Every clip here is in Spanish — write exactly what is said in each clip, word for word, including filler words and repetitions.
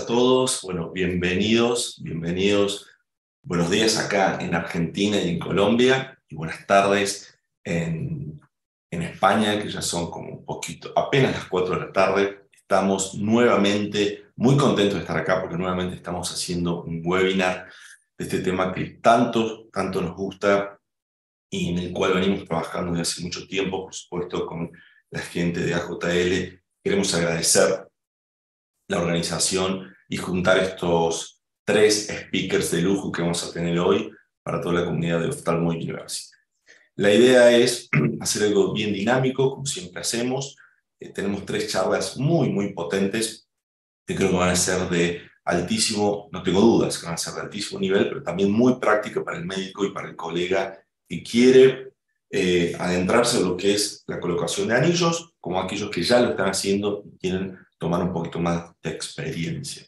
todos. Bueno, bienvenidos, bienvenidos. Buenos días acá en Argentina y en Colombia, y buenas tardes en, en España, que ya son como un poquito, apenas las cuatro de la tarde. Estamos nuevamente muy contentos de estar acá porque nuevamente estamos haciendo un webinar de este tema que tanto, tanto nos gusta y en el cual venimos trabajando desde hace mucho tiempo, por supuesto, con la gente de A J L. Queremos agradecer la organización y juntar estos tres speakers de lujo que vamos a tener hoy para toda la comunidad de Ophthalmo University. La idea es hacer algo bien dinámico, como siempre hacemos. Eh, tenemos tres charlas muy, muy potentes que creo que van a ser de altísimo, no tengo dudas, que van a ser de altísimo nivel, pero también muy práctica para el médico y para el colega que quiere eh, adentrarse en lo que es la colocación de anillos, como aquellos que ya lo están haciendo y quieren tomar un poquito más de experiencia.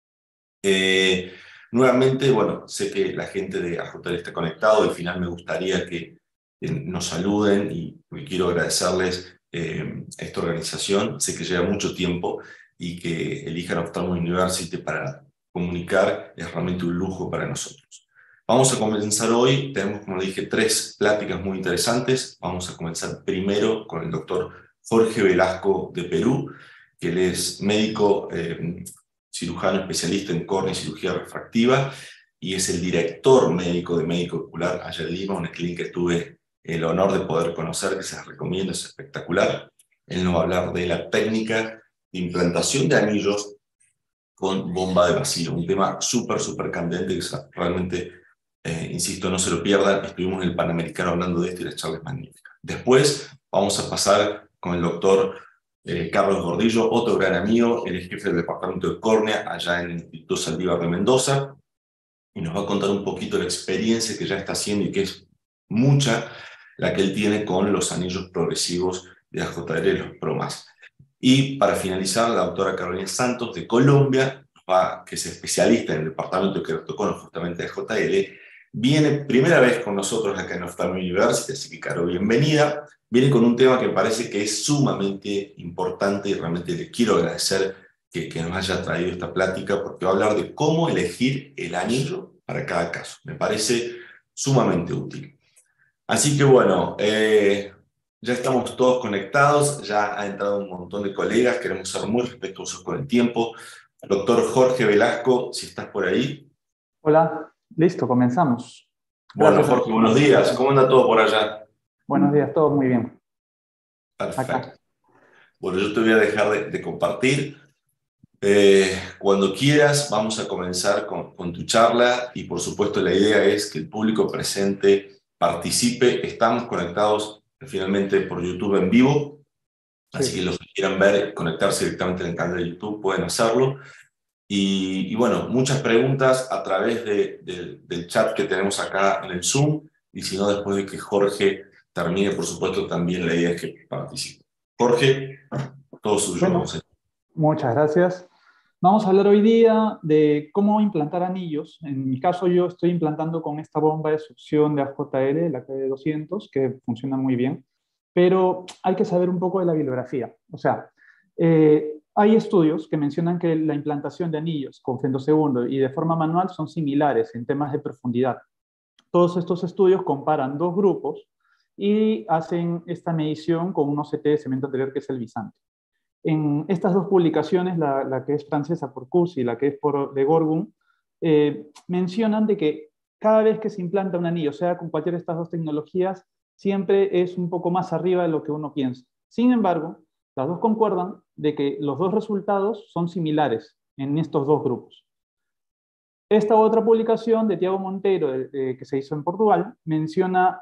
Eh, nuevamente, bueno, sé que la gente de A J L está conectado. Al final me gustaría que eh, nos saluden y quiero agradecerles eh, a esta organización. Sé que lleva mucho tiempo y que elijan Ophthalmo University para comunicar es realmente un lujo para nosotros. Vamos a comenzar hoy. Tenemos, como le dije, tres pláticas muy interesantes. Vamos a comenzar primero con el doctor Jorge Velasco de Perú, que él es médico eh, cirujano especialista en córnea y cirugía refractiva y es el director médico de Médico Ocular allá en Lima, una clínica que tuve el honor de poder conocer, que se las recomiendo, es espectacular. Él nos va a hablar de la técnica de implantación de anillos con bomba de vacío, un tema súper, súper candente que realmente, eh, insisto, no se lo pierdan. Estuvimos en el Panamericano hablando de esto y la charla es magnífica. Después vamos a pasar con el doctor eh, Carlos Gordillo, otro gran amigo, él es jefe del departamento de córnea allá en el Instituto Saldívar de Mendoza, y nos va a contar un poquito la experiencia que ya está haciendo y que es mucha la que él tiene con los anillos progresivos de A J L, los PROMAS. Y para finalizar, la doctora Carolina Santos de Colombia, va, que es especialista en el departamento de queratocono justamente de A J L, viene primera vez con nosotros acá en Ophthalmo University, así que Caro, bienvenida. Viene con un tema que me parece que es sumamente importante y realmente le quiero agradecer que, que nos haya traído esta plática porque va a hablar de cómo elegir el anillo para cada caso. Me parece sumamente útil. Así que bueno, eh, ya estamos todos conectados, ya ha entrado un montón de colegas, queremos ser muy respetuosos con el tiempo. Doctor Jorge Velasco, si estás por ahí. Hola, listo, comenzamos. Bueno, Gracias. Jorge, buenos días. ¿Cómo anda todo por allá? Buenos días, todo muy bien. Perfecto. Acá. Bueno, yo te voy a dejar de, de compartir. Eh, cuando quieras, vamos a comenzar con, con tu charla y por supuesto la idea es que el público presente participe. Estamos conectados finalmente por YouTube en vivo, así Sí. que los que quieran ver, conectarse directamente en el canal de YouTube pueden hacerlo. Y, y bueno, muchas preguntas a través de, de, del chat que tenemos acá en el Zoom, y si no, después de que Jorge termine, por supuesto, también la idea es que participe. Jorge, todo suyo. Bueno, Vamos a... muchas gracias. Vamos a hablar hoy día de cómo implantar anillos. En mi caso, yo estoy implantando con esta bomba de succión de A J L, la K D doscientos, que funciona muy bien, pero hay que saber un poco de la bibliografía. O sea, eh, hay estudios que mencionan que la implantación de anillos con femtosegundo y de forma manual son similares en temas de profundidad. Todos estos estudios comparan dos grupos y hacen esta medición con un O C T de cemento anterior que es el Visante. En estas dos publicaciones, la, la que es francesa por Cus y la que es por de Gorgun, eh, mencionan de que cada vez que se implanta un anillo, sea con cualquiera de estas dos tecnologías, siempre es un poco más arriba de lo que uno piensa. Sin embargo, las dos concuerdan de que los dos resultados son similares en estos dos grupos. Esta otra publicación de Tiago Monteiro, eh, que se hizo en Portugal, menciona,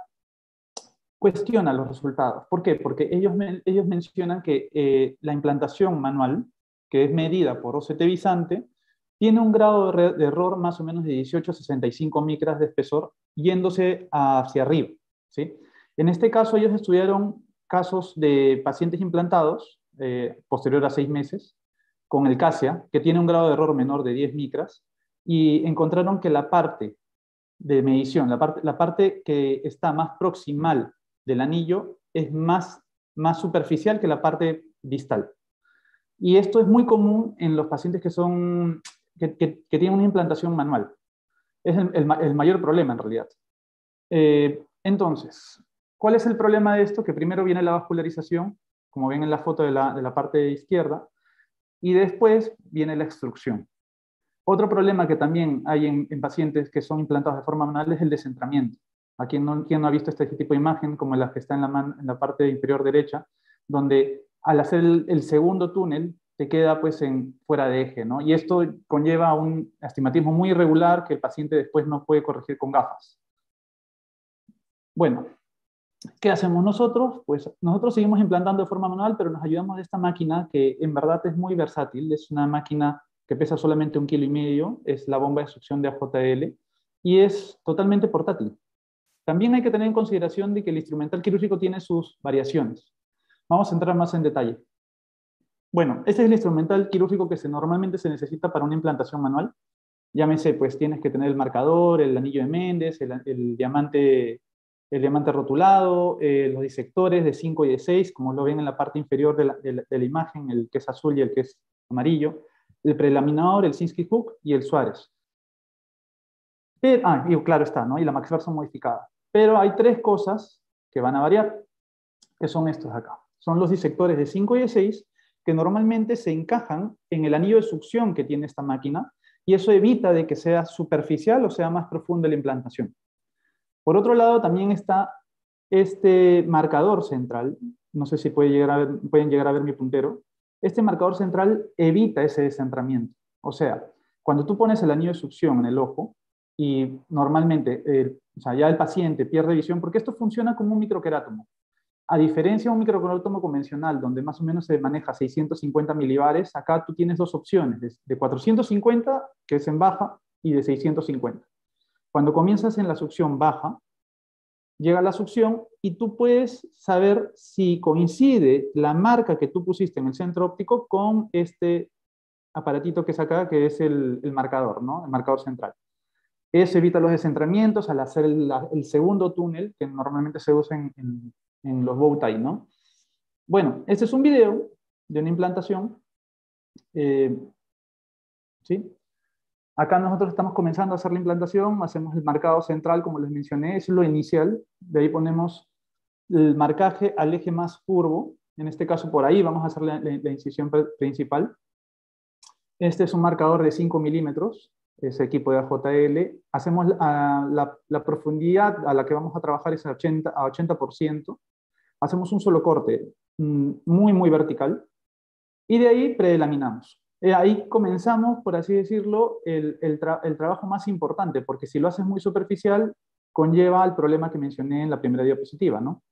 cuestiona los resultados. ¿Por qué? Porque ellos, ellos mencionan que eh, la implantación manual, que es medida por O C T Visante, tiene un grado de, de error más o menos de dieciocho a sesenta y cinco micras de espesor, yéndose hacia arriba, ¿sí? En este caso, ellos estudiaron casos de pacientes implantados, eh, posterior a seis meses, con el CASIA, que tiene un grado de error menor de diez micras, y encontraron que la parte de medición, la parte, la parte que está más proximal del anillo es más, más superficial que la parte distal. Y esto es muy común en los pacientes que, son, que, que, que tienen una implantación manual. Es el, el, el mayor problema en realidad. Eh, entonces, ¿cuál es el problema de esto? Que primero viene la vascularización, como ven en la foto de la, de la parte izquierda, y después viene la extrusión. Otro problema que también hay en, en pacientes que son implantados de forma manual es el descentramiento. ¿A quien no, quien no ha visto este tipo de imagen, como la que está en la, man, en la parte inferior derecha, donde al hacer el, el segundo túnel te queda pues en, fuera de eje, ¿no? Y esto conlleva a un astigmatismo muy irregular que el paciente después no puede corregir con gafas. Bueno, ¿qué hacemos nosotros? Pues nosotros seguimos implantando de forma manual, pero nos ayudamos de esta máquina que en verdad es muy versátil. Es una máquina que pesa solamente un kilo y medio, es la bomba de succión de A J L y es totalmente portátil. También hay que tener en consideración de que el instrumental quirúrgico tiene sus variaciones. Vamos a entrar más en detalle. Bueno, este es el instrumental quirúrgico que se, normalmente se necesita para una implantación manual. Llámese, pues tienes que tener el marcador, el anillo de Méndez, el, el diamante, el diamante rotulado, eh, los disectores de cinco y de seis, como lo ven en la parte inferior de la, de, la, de la imagen, el que es azul y el que es amarillo, el prelaminador, el Sinskey Hook y el Suárez. Pero, ah, y claro está, ¿no? Y la maxversa modificada. Pero hay tres cosas que van a variar, que son estos acá. Son los disectores de cinco y de seis, que normalmente se encajan en el anillo de succión que tiene esta máquina, y eso evita de que sea superficial o sea más profunda la implantación. Por otro lado, también está este marcador central, no sé si puede llegar a ver, pueden llegar a ver mi puntero. Este marcador central evita ese descentramiento. O sea, cuando tú pones el anillo de succión en el ojo, y normalmente eh, o sea, ya el paciente pierde visión, porque esto funciona como un microquerátomo. A diferencia de un microquerátomo convencional, donde más o menos se maneja seiscientos cincuenta milibares, acá tú tienes dos opciones, de cuatrocientos cincuenta, que es en baja, y de seiscientos cincuenta. Cuando comienzas en la succión baja, llega la succión y tú puedes saber si coincide la marca que tú pusiste en el centro óptico con este aparatito que es acá, que es el, el marcador, ¿no? El marcador central. Eso evita los descentramientos al hacer el, el segundo túnel, que normalmente se usa en, en, en los bow tie, ¿no? Bueno, este es un video de una implantación. Eh, ¿sí? Acá nosotros estamos comenzando a hacer la implantación, hacemos el marcado central, como les mencioné, es lo inicial. De ahí ponemos el marcaje al eje más curvo. En este caso, por ahí vamos a hacer la, la, la incisión principal. Este es un marcador de cinco milímetros, ese equipo de A J L. Hacemos la, la, la profundidad a la que vamos a trabajar es a ochenta, a ochenta por ciento. Hacemos un solo corte muy, muy vertical. Y de ahí predelaminamos. Eh, ahí comenzamos, por así decirlo, el, el, tra el trabajo más importante, porque si lo haces muy superficial, conlleva al problema que mencioné en la primera diapositiva, ¿no?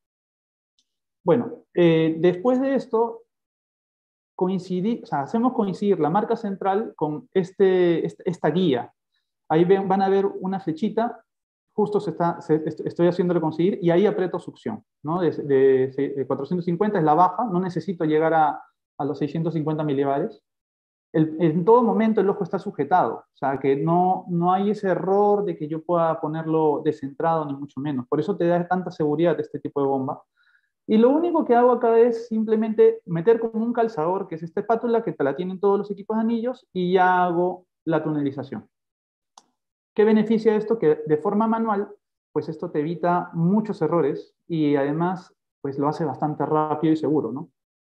Bueno, eh, después de esto, coincidir, o sea, hacemos coincidir la marca central con este, este, esta guía. Ahí ven, van a ver una flechita, justo se está, se, estoy haciéndole conseguir, y ahí aprieto succión, ¿no? De, de, de cuatrocientos cincuenta es la baja, no necesito llegar a, a los seiscientos cincuenta milibares. El, en todo momento el ojo está sujetado, o sea, que no, no hay ese error de que yo pueda ponerlo descentrado, ni mucho menos. Por eso te da tanta seguridad este tipo de bomba. Y lo único que hago acá es simplemente meter como un calzador, que es esta espátula que te la tienen todos los equipos de anillos, y ya hago la tunelización. ¿Qué beneficia esto? Que de forma manual, pues esto te evita muchos errores y además, pues lo hace bastante rápido y seguro, ¿no?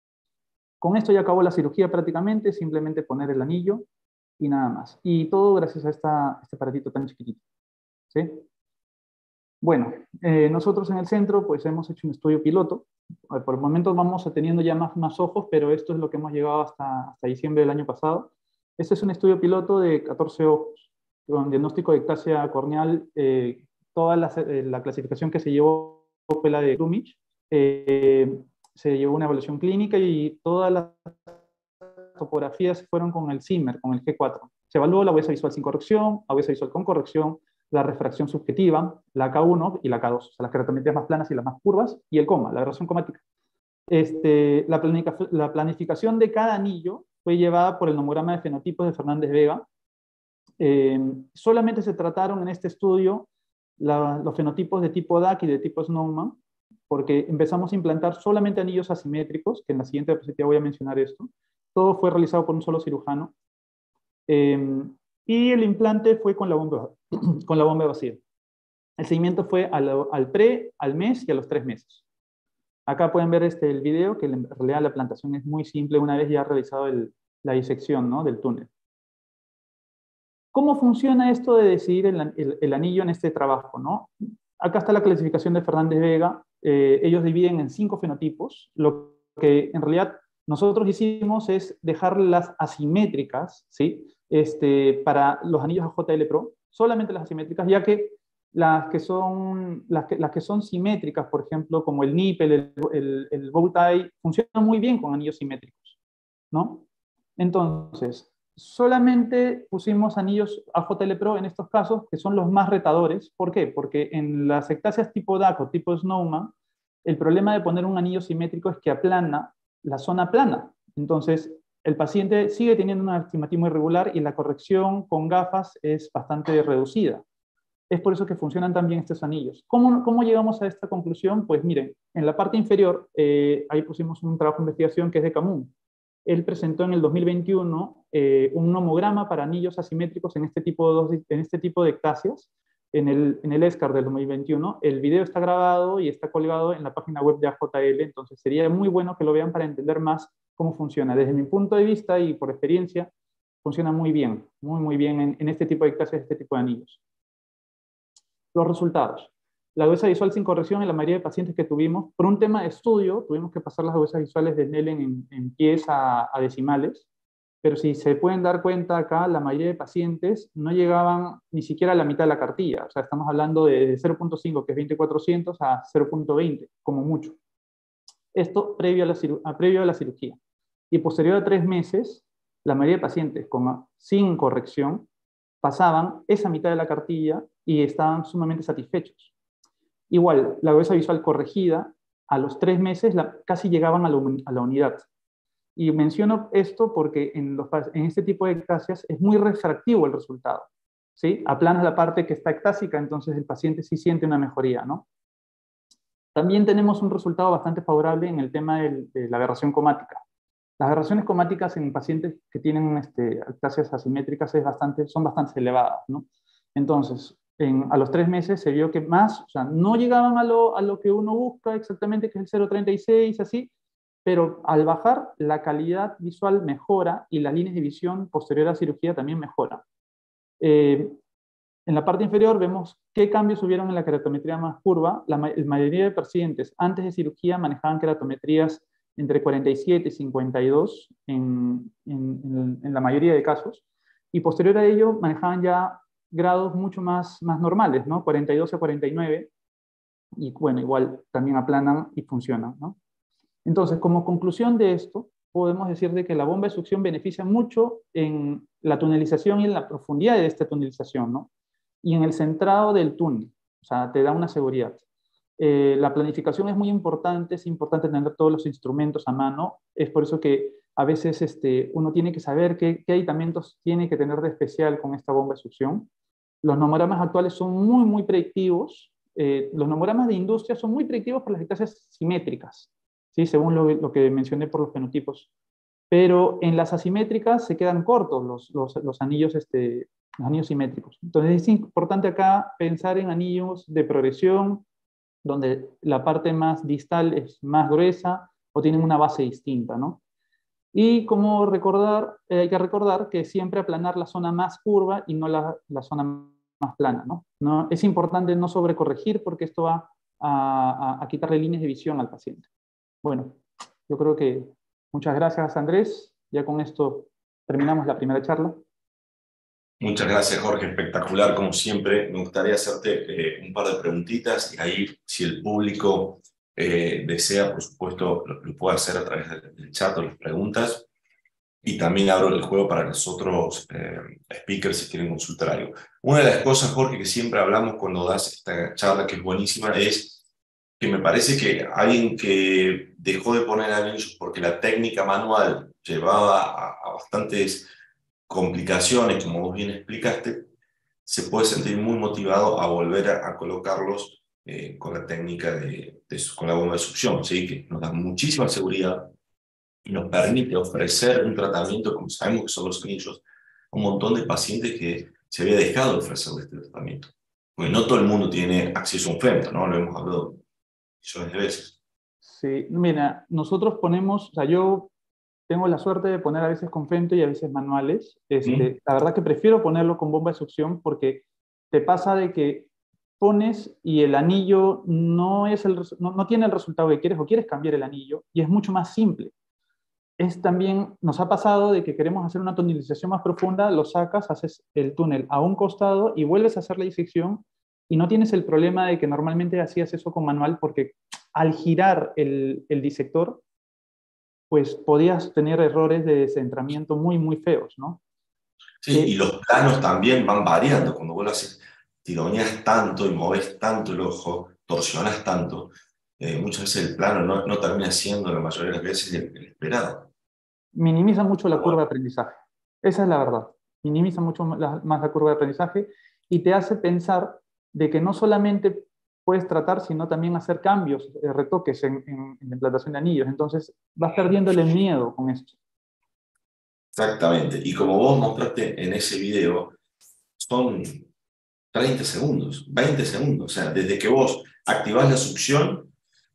Con esto ya acabó la cirugía prácticamente, simplemente poner el anillo y nada más. Y todo gracias a esta, este aparatito tan chiquitito. ¿Sí? Bueno, eh, nosotros en el centro pues hemos hecho un estudio piloto. Por el momento vamos teniendo ya más, más ojos, pero esto es lo que hemos llegado hasta, hasta diciembre del año pasado. Este es un estudio piloto de catorce ojos, con diagnóstico de ectasia corneal. Eh, toda la, eh, la clasificación que se llevó fue la de Grumich. Eh, se llevó una evaluación clínica y todas las topografías fueron con el Zimmer, con el G cuatro. Se evaluó la agudeza visual sin corrección, agudeza visual con corrección, la refracción subjetiva, la K uno y la K dos, o sea, las keratometrías más planas y las más curvas, y el coma, la aberración comática. Este, la, planific la planificación de cada anillo fue llevada por el nomograma de fenotipos de Fernández Vega. Eh, solamente se trataron en este estudio la, los fenotipos de tipo D A C y de tipo Snowman, porque empezamos a implantar solamente anillos asimétricos, que en la siguiente diapositiva voy a mencionar esto. Todo fue realizado por un solo cirujano. Eh, y el implante fue con la bomba, con la bomba vacía. El seguimiento fue al, al pre, al mes y a los tres meses. Acá pueden ver este, el video, que en realidad la plantación es muy simple una vez ya realizado el, la disección, ¿no?, del túnel. ¿Cómo funciona esto de decidir el, el, el anillo en este trabajo, ¿no? Acá está la clasificación de Fernández Vega. Eh, ellos dividen en cinco fenotipos. Lo que en realidad nosotros hicimos es dejar las asimétricas, ¿sí?, este, para los anillos A J L Pro, solamente las asimétricas, ya que las que son, las que, las que son simétricas, por ejemplo, como el nippel, el, el, el bow tie, funcionan muy bien con anillos simétricos, ¿no? Entonces, solamente pusimos anillos A J L Pro en estos casos, que son los más retadores. ¿Por qué? Porque en las ectasias tipo D A C o tipo Snowman, el problema de poner un anillo simétrico es que aplana la zona plana. Entonces, el paciente sigue teniendo un astigmatismo irregular y la corrección con gafas es bastante reducida. Es por eso que funcionan tan bien estos anillos. ¿Cómo, cómo llegamos a esta conclusión? Pues miren, en la parte inferior, eh, ahí pusimos un trabajo de investigación que es de Camus. Él presentó en el dos mil veintiuno eh, un nomograma para anillos asimétricos en este tipo de, en este tipo de ectasias, en el, en el ESCAR del dos mil veintiuno. El video está grabado y está colgado en la página web de A J L, entonces sería muy bueno que lo vean para entender más cómo funciona. Desde mi punto de vista y por experiencia, funciona muy bien, muy, muy bien en, en este tipo de ectasias, este tipo de anillos. Los resultados. La agudeza visual sin corrección en la mayoría de pacientes que tuvimos, por un tema de estudio, tuvimos que pasar las agudezas visuales de Snellen en, en pies a, a decimales, pero si se pueden dar cuenta acá, la mayoría de pacientes no llegaban ni siquiera a la mitad de la cartilla. O sea, estamos hablando de cero punto cinco, que es veinte cuatrocientos, a cero punto veinte, como mucho. Esto previo a, la a, previo a la cirugía. Y posterior a tres meses, la mayoría de pacientes con, sin corrección pasaban esa mitad de la cartilla y estaban sumamente satisfechos. Igual, la agudeza visual corregida, a los tres meses la, casi llegaban a la, a la unidad. Y menciono esto porque en, los, en este tipo de ectasias es muy refractivo el resultado, ¿sí? Aplanas la parte que está ectásica, entonces el paciente sí siente una mejoría, ¿no? También tenemos un resultado bastante favorable en el tema del, de la aberración cromática. Las aberraciones cromáticas en pacientes que tienen este, ectasias asimétricas es bastante, son bastante elevadas, ¿no? Entonces, en, a los tres meses se vio que más, o sea, no llegaban a lo, a lo que uno busca exactamente, que es el cero punto treinta y seis, así, pero al bajar, la calidad visual mejora y las líneas de visión posterior a la cirugía también mejoran. Eh, en la parte inferior vemos qué cambios hubieron en la keratometría más curva. La, la mayoría de pacientes antes de cirugía manejaban keratometrías entre cuarenta y siete y cincuenta y dos en, en, en, en la mayoría de casos, y posterior a ello manejaban ya grados mucho más, más normales, ¿no? cuarenta y dos a cuarenta y nueve, y bueno, igual también aplanan y funcionan, ¿no? Entonces, como conclusión de esto, podemos decir de que la bomba de succión beneficia mucho en la tunelización y en la profundidad de esta tunelización, ¿no? Y en el centrado del túnel, o sea, te da una seguridad. Eh, la planificación es muy importante, es importante tener todos los instrumentos a mano, es por eso que a veces este, uno tiene que saber qué, qué aditamentos tiene que tener de especial con esta bomba de succión. Los nomogramas actuales son muy, muy predictivos. Eh, los nomogramas de industria son muy predictivos por las ectasias simétricas, ¿sí? Según lo, lo que mencioné por los fenotipos. Pero en las asimétricas se quedan cortos los, los, los, anillos, este, los anillos simétricos. Entonces es importante acá pensar en anillos de progresión, donde la parte más distal es más gruesa o tienen una base distinta, ¿no? Y como recordar, eh, hay que recordar que siempre aplanar la zona más curva y no la, la zona más plana, ¿no? No, es importante no sobrecorregir porque esto va a, a, a quitarle líneas de visión al paciente. Bueno, yo creo que muchas gracias, Andrés. Ya con esto terminamos la primera charla. Muchas gracias, Jorge. Espectacular, como siempre. Me gustaría hacerte eh, un par de preguntitas y ahí, si el público eh, desea, por supuesto, lo, lo puede hacer a través del chat o las preguntas. Y también abro el juego para los otros eh, speakers si quieren consultar algo. Una de las cosas, Jorge, que siempre hablamos cuando das esta charla, que es buenísima, es que me parece que alguien que dejó de poner anillos porque la técnica manual llevaba a, a bastantes complicaciones, como vos bien explicaste, se puede sentir muy motivado a volver a, a colocarlos eh, con la técnica de, de, con la bomba de succión, ¿sí? Que nos da muchísima seguridad y nos permite ofrecer un tratamiento, como sabemos que son los anillos, un montón de pacientes que se había dejado de ofrecer este tratamiento. Porque no todo el mundo tiene acceso a un femto, ¿no? Lo hemos hablado millones de veces. Sí, mira, nosotros ponemos, o sea, yo tengo la suerte de poner a veces con femto y a veces manuales. ¿Mm? Este, la verdad que prefiero ponerlo con bomba de succión porque te pasa de que pones y el anillo no, es el, no, no tiene el resultado que quieres o quieres cambiar el anillo y es mucho más simple. Es también, nos ha pasado de que queremos hacer una tonilización más profunda, lo sacas, haces el túnel a un costado y vuelves a hacer la disección y no tienes el problema de que normalmente hacías eso con manual porque al girar el, el disector, pues podías tener errores de descentramiento muy, muy feos, ¿no? Sí, y Eh, los planos también van variando. Cuando vos lo haces, tironeas tanto y moves tanto el ojo, torsionas tanto, eh, muchas veces el plano no, no termina siendo la mayoría de las veces el, el esperado. minimiza mucho la Pero curva bueno, de aprendizaje. Esa es la verdad. Minimiza mucho la, más la curva de aprendizaje y te hace pensar de que no solamente puedes tratar, sino también hacer cambios, eh, retoques en, en, en la implantación de anillos. Entonces vas perdiendo el miedo con esto. exactamente. Y como vos mostraste en ese video, son treinta segundos, veinte segundos. O sea, desde que vos activás la succión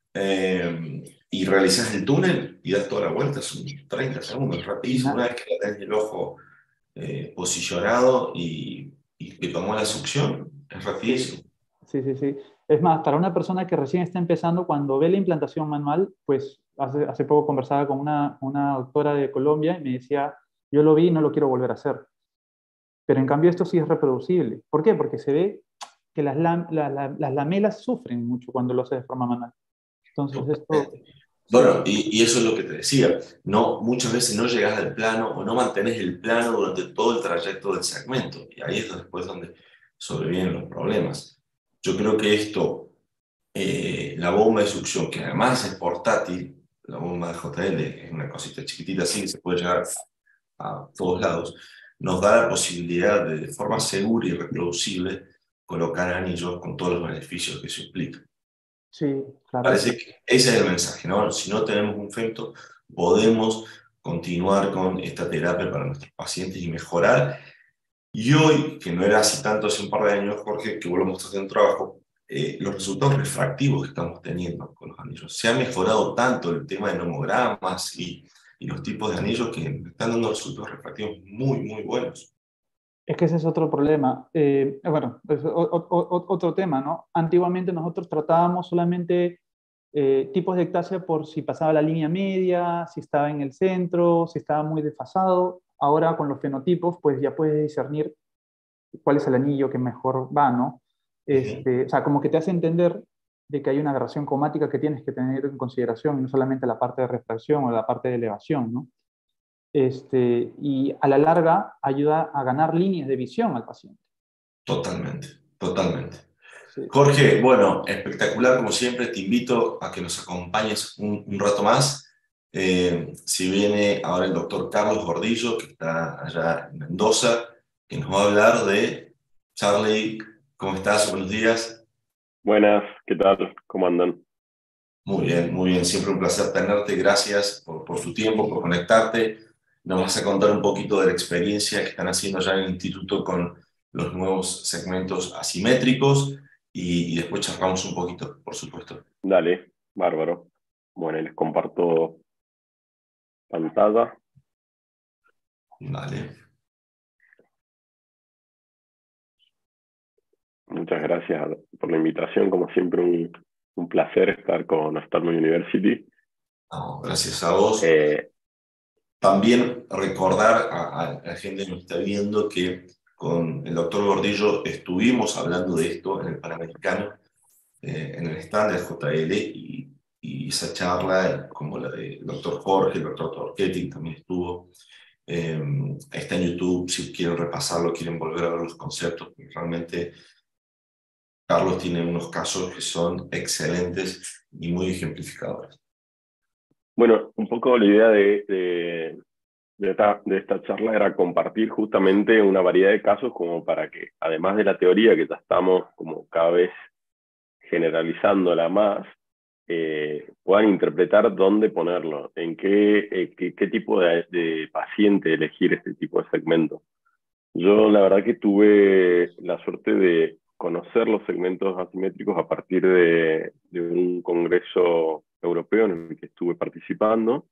eh, y realizás el túnel y das toda la vuelta, son treinta segundos, rapidísimo. Una Na- vez que ya tenés el ojo eh, posicionado y, y que tomó la succión, es sí, rapidísimo. sí, sí, sí. Es más, para una persona que recién está empezando, cuando ve la implantación manual, pues hace, hace poco conversaba con una, una doctora de Colombia y me decía, yo lo vi y no lo quiero volver a hacer. Pero en cambio esto sí es reproducible. ¿Por qué? Porque se ve que las, lam la, la, las lamelas sufren mucho cuando lo hace de forma manual. Entonces esto, Totalmente. sí, Bueno, y, y eso es lo que te decía, no, muchas veces no llegas al plano o no mantenés el plano durante todo el trayecto del segmento, y ahí es después donde sobrevienen los problemas. Yo creo que esto, eh, la bomba de succión, que además es portátil, la bomba de J L es una cosita chiquitita así que se puede llegar a todos lados, nos da la posibilidad de, de forma segura y reproducible, colocar anillos con todos los beneficios que eso implica. sí, claro. Parece que ese es el mensaje, ¿no? Si no tenemos un femto, podemos continuar con esta terapia para nuestros pacientes y mejorar. Y hoy, que no era así tanto hace un par de años, Jorge, que vos lo mostraste en un trabajo, eh, los resultados refractivos que estamos teniendo con los anillos. Se ha mejorado tanto el tema de nomogramas y, y los tipos de anillos que están dando resultados refractivos muy, muy buenos. Es que ese es otro problema. Eh, bueno, es o, o, o, otro tema, ¿no? Antiguamente nosotros tratábamos solamente eh, tipos de ectasia por si pasaba la línea media, si estaba en el centro, si estaba muy desfasado. Ahora con los fenotipos, pues ya puedes discernir cuál es el anillo que mejor va, ¿no? Ujú. Este, o sea, como que te hace entender de que hay una aberración cromática que tienes que tener en consideración, y no solamente la parte de refracción o la parte de elevación, ¿no? Este, y a la larga ayuda a ganar líneas de visión al paciente. Totalmente, totalmente. Sí. Jorge, bueno, espectacular como siempre. Te invito a que nos acompañes un, un rato más. Eh, si viene ahora el doctor Carlos Gordillo, que está allá en Mendoza, que nos va a hablar de Charlie. ¿Cómo estás? Buenos días. Buenas, ¿qué tal? ¿Cómo andan? Muy bien, muy bien. Siempre un placer tenerte. Gracias por, por tu tiempo, por conectarte. Nos vas a contar un poquito de la experiencia que están haciendo allá en el instituto con los nuevos segmentos asimétricos y, y después charlamos un poquito, por supuesto. Dale, bárbaro. Bueno, les comparto pantalla. Vale. Muchas gracias por la invitación. Como siempre, un, un placer estar con Stormy University. No, gracias a vos. Eh, También recordar a, a la gente que nos está viendo que con el doctor Gordillo estuvimos hablando de esto en el Panamericano, eh, en el stand del J L, y, y esa charla, como la del doctor Jorge, el doctor Torquetti también estuvo, eh, está en YouTube si quieren repasarlo, quieren volver a ver los conceptos, porque realmente Carlos tiene unos casos que son excelentes y muy ejemplificadores. bueno, un poco la idea de, de, de, esta, de esta charla era compartir justamente una variedad de casos como para que, además de la teoría que ya estamos como cada vez generalizándola más, eh, puedan interpretar dónde ponerlo, en qué, eh, qué, qué tipo de, de paciente elegir este tipo de segmento. Yo la verdad que tuve la suerte de conocer los segmentos asimétricos a partir de, de un congreso europeo en el que estuve participando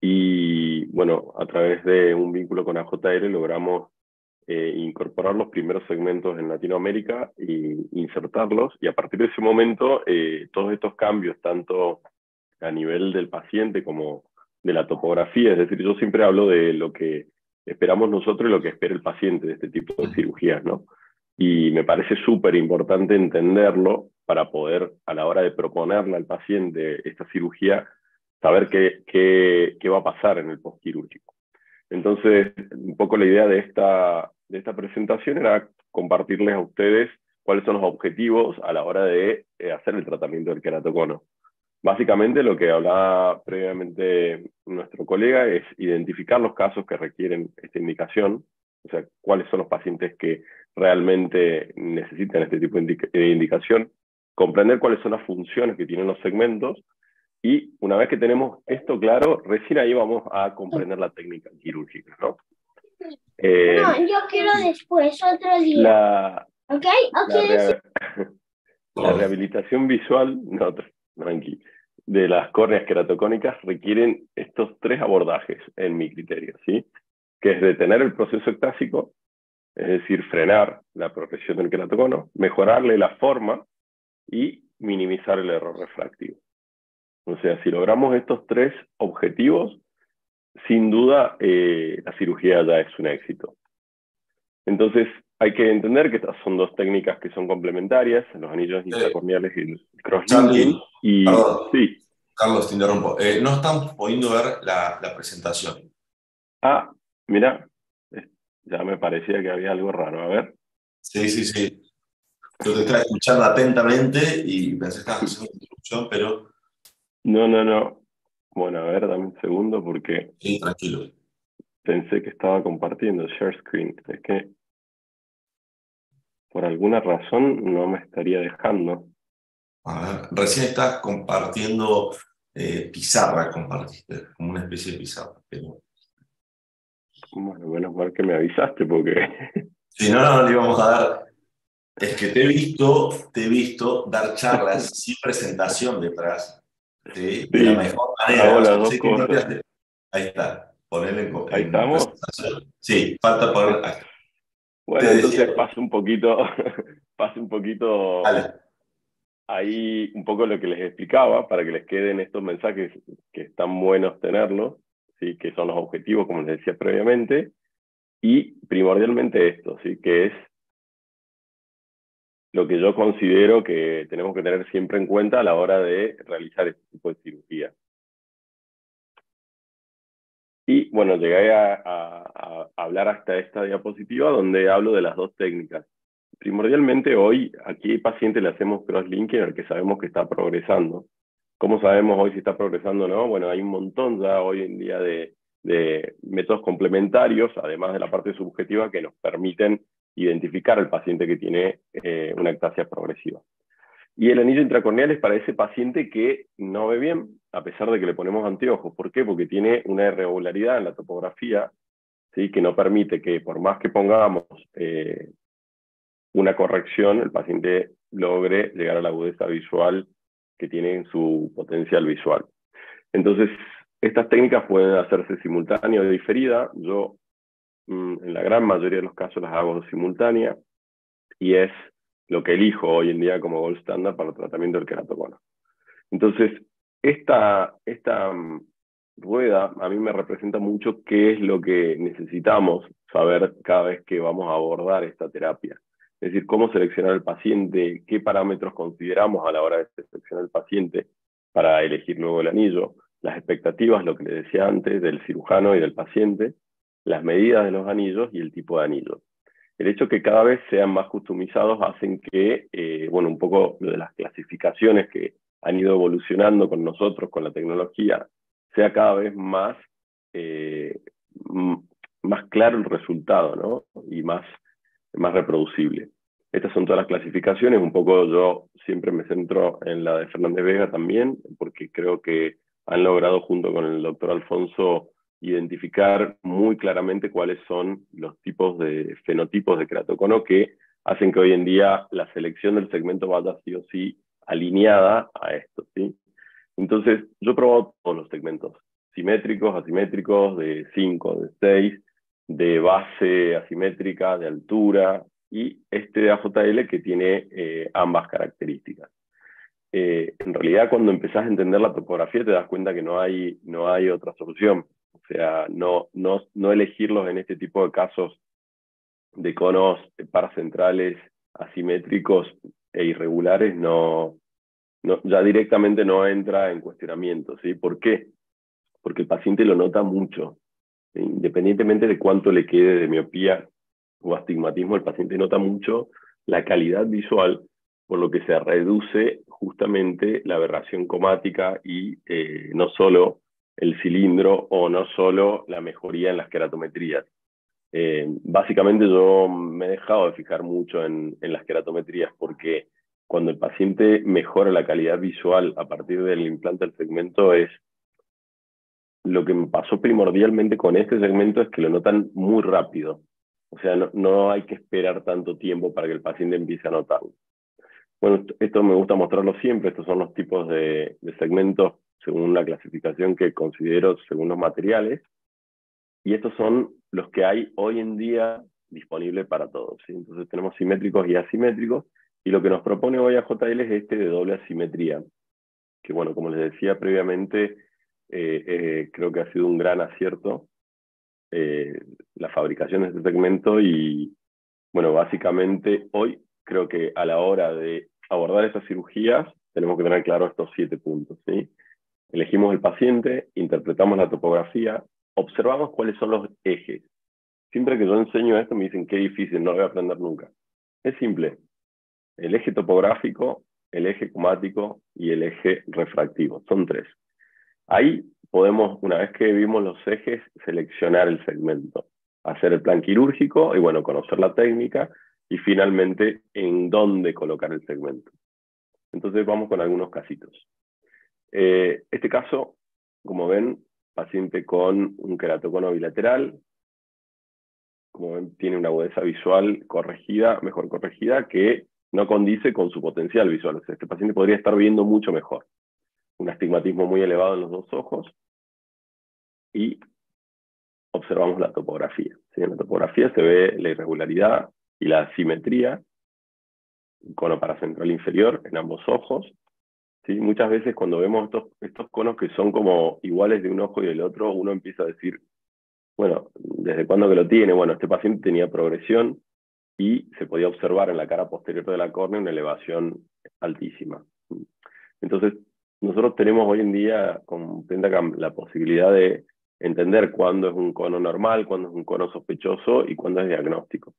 y bueno, a través de un vínculo con A J L logramos eh, incorporar los primeros segmentos en Latinoamérica e insertarlos y a partir de ese momento eh, todos estos cambios, tanto a nivel del paciente como de la topografía, es decir, yo siempre hablo de lo que esperamos nosotros y lo que espera el paciente de este tipo de cirugías, ¿no? Y me parece súper importante entenderlo para poder, a la hora de proponerle al paciente esta cirugía, saber qué, qué, qué va a pasar en el postquirúrgico. Entonces, un poco la idea de esta, de esta presentación era compartirles a ustedes cuáles son los objetivos a la hora de eh, hacer el tratamiento del queratocono. Básicamente lo que hablaba previamente nuestro colega es identificar los casos que requieren esta indicación, o sea, cuáles son los pacientes que realmente necesitan este tipo de indicación, comprender cuáles son las funciones que tienen los segmentos, y una vez que tenemos esto claro, recién ahí vamos a comprender la técnica quirúrgica, ¿no? Eh, no, yo quiero después, otro día. La, ¿Ok? Ok. La, rea la rehabilitación visual, no, tranqui, de las córneas queratocónicas requieren estos tres abordajes, en mi criterio, ¿sí? Que es detener el proceso ectásico, es decir, frenar la progresión del queratocono, mejorarle la forma y minimizar el error refractivo. O sea, si logramos estos tres objetivos, sin duda eh, la cirugía ya es un éxito. Entonces, hay que entender que estas son dos técnicas que son complementarias, los anillos intracorneales y el crosslinking. Y, perdón, sí. Carlos, te interrumpo. Eh, no estamos pudiendo ver la, la presentación. Ah, mira, ya me parecía que había algo raro. A ver. Sí, sí, sí. Yo te estaba escuchando atentamente y pensé que estabas haciendo una introducción, pero... No, no, no. Bueno, a ver, dame un segundo porque... Sí, tranquilo. Pensé que estaba compartiendo share screen. Es que por alguna razón no me estaría dejando. A ver, recién estás compartiendo eh, pizarra, compartiste, como una especie de pizarra. Pero... Bueno, menos mal que me avisaste porque... Si no, no le íbamos a dar... Es que te he visto, te he visto dar charlas sin presentación detrás, ¿sí? De la Sí, mejor manera. hago O sea, las dos sé que no te cosas. hace... Ahí está, ponerle en, Ahí en estamos. presentación. Sí, falta poner... Ahí está. Bueno, Te entonces decía... paso un poquito, paso un poquito Dale. ahí un poco lo que les explicaba, para que les queden estos mensajes que están buenos tenerlos, ¿sí? Que son los objetivos, como les decía previamente, y primordialmente esto, ¿sí? Que es lo que yo considero que tenemos que tener siempre en cuenta a la hora de realizar este tipo de cirugía. Y bueno, llegué a, a, a hablar hasta esta diapositiva donde hablo de las dos técnicas. Primordialmente hoy, aquí al paciente le hacemos crosslinking al que sabemos que está progresando. ¿Cómo sabemos hoy si está progresando o no? Bueno, hay un montón ya hoy en día de, de métodos complementarios, además de la parte subjetiva, que nos permiten identificar al paciente que tiene eh, una ectasia progresiva. Y el anillo intracorneal es para ese paciente que no ve bien, a pesar de que le ponemos anteojos. ¿Por qué? Porque tiene una irregularidad en la topografía, ¿sí? Que no permite que, por más que pongamos eh, una corrección, el paciente logre llegar a la agudeza visual que tiene en su potencial visual. Entonces, estas técnicas pueden hacerse simultánea o diferida. Yo, mmm, en la gran mayoría de los casos, las hago simultánea, y es lo que elijo hoy en día como gold standard para el tratamiento del queratocono. Entonces, esta, esta um, rueda a mí me representa mucho qué es lo que necesitamos saber cada vez que vamos a abordar esta terapia. Es decir, cómo seleccionar al paciente, qué parámetros consideramos a la hora de seleccionar al paciente para elegir luego el anillo, las expectativas, lo que les decía antes, del cirujano y del paciente, las medidas de los anillos y el tipo de anillo. El hecho que cada vez sean más customizados hacen que, eh, bueno, un poco de las clasificaciones que han ido evolucionando con nosotros, con la tecnología, sea cada vez más, eh, más claro el resultado, ¿no? Y más, más reproducible. Estas son todas las clasificaciones, un poco yo siempre me centro en la de Fernández Vega también, porque creo que han logrado junto con el doctor Alfonso identificar muy claramente cuáles son los tipos de fenotipos de queratocono que hacen que hoy en día la selección del segmento vaya sí o sí alineada a esto, ¿sí? Entonces, yo he probado todos los segmentos, simétricos, asimétricos, de cinco, de seis, de base asimétrica, de altura, y este de A J L que tiene eh, ambas características. Eh, en realidad, cuando empezás a entender la topografía, te das cuenta que no hay, no hay otra solución. O sea, no, no, no elegirlos en este tipo de casos de conos parcentrales asimétricos e irregulares, no, no, ya directamente no entra en cuestionamiento, ¿sí? ¿Por qué? Porque el paciente lo nota mucho. Independientemente de cuánto le quede de miopía o astigmatismo, el paciente nota mucho la calidad visual, por lo que se reduce justamente la aberración cromática y eh, no solo el cilindro o no solo la mejoría en las queratometrías. Eh, básicamente yo me he dejado de fijar mucho en, en las queratometrías porque cuando el paciente mejora la calidad visual a partir del implante del segmento, es lo que me pasó primordialmente con este segmento es que lo notan muy rápido. O sea, no, no hay que esperar tanto tiempo para que el paciente empiece a notarlo. Bueno, esto me gusta mostrarlo siempre. Estos son los tipos de, de segmentos según la clasificación que considero según los materiales. Y estos son los que hay hoy en día disponibles para todos, ¿sí? Entonces tenemos simétricos y asimétricos. Y lo que nos propone hoy A J L es este de doble asimetría. Que bueno, como les decía previamente, eh, eh, creo que ha sido un gran acierto eh, la fabricación de este segmento. Y bueno, básicamente hoy creo que a la hora de abordar estas cirugías tenemos que tener claro estos siete puntos, ¿sí? Elegimos el paciente, interpretamos la topografía, observamos cuáles son los ejes. Siempre que yo enseño esto me dicen qué difícil, no lo voy a aprender nunca. Es simple. El eje topográfico, el eje cromático y el eje refractivo. Son tres. Ahí podemos, una vez que vimos los ejes, seleccionar el segmento, hacer el plan quirúrgico y bueno, conocer la técnica y finalmente en dónde colocar el segmento. Entonces vamos con algunos casitos. Eh, este caso, como ven, paciente con un queratocono bilateral, como ven, tiene una agudeza visual corregida, mejor corregida, que no condice con su potencial visual. O sea, este paciente podría estar viendo mucho mejor. Un astigmatismo muy elevado en los dos ojos, y observamos la topografía. ¿Sí? En la topografía se ve la irregularidad y la asimetría, un cono paracentral inferior en ambos ojos. ¿Sí? Muchas veces cuando vemos estos, estos conos que son como iguales de un ojo y del otro, uno empieza a decir, bueno, ¿desde cuándo que lo tiene? Bueno, este paciente tenía progresión y se podía observar en la cara posterior de la córnea una elevación altísima. Entonces, nosotros tenemos hoy en día con Pentacam la posibilidad de entender cuándo es un cono normal, cuándo es un cono sospechoso y cuándo es diagnóstico.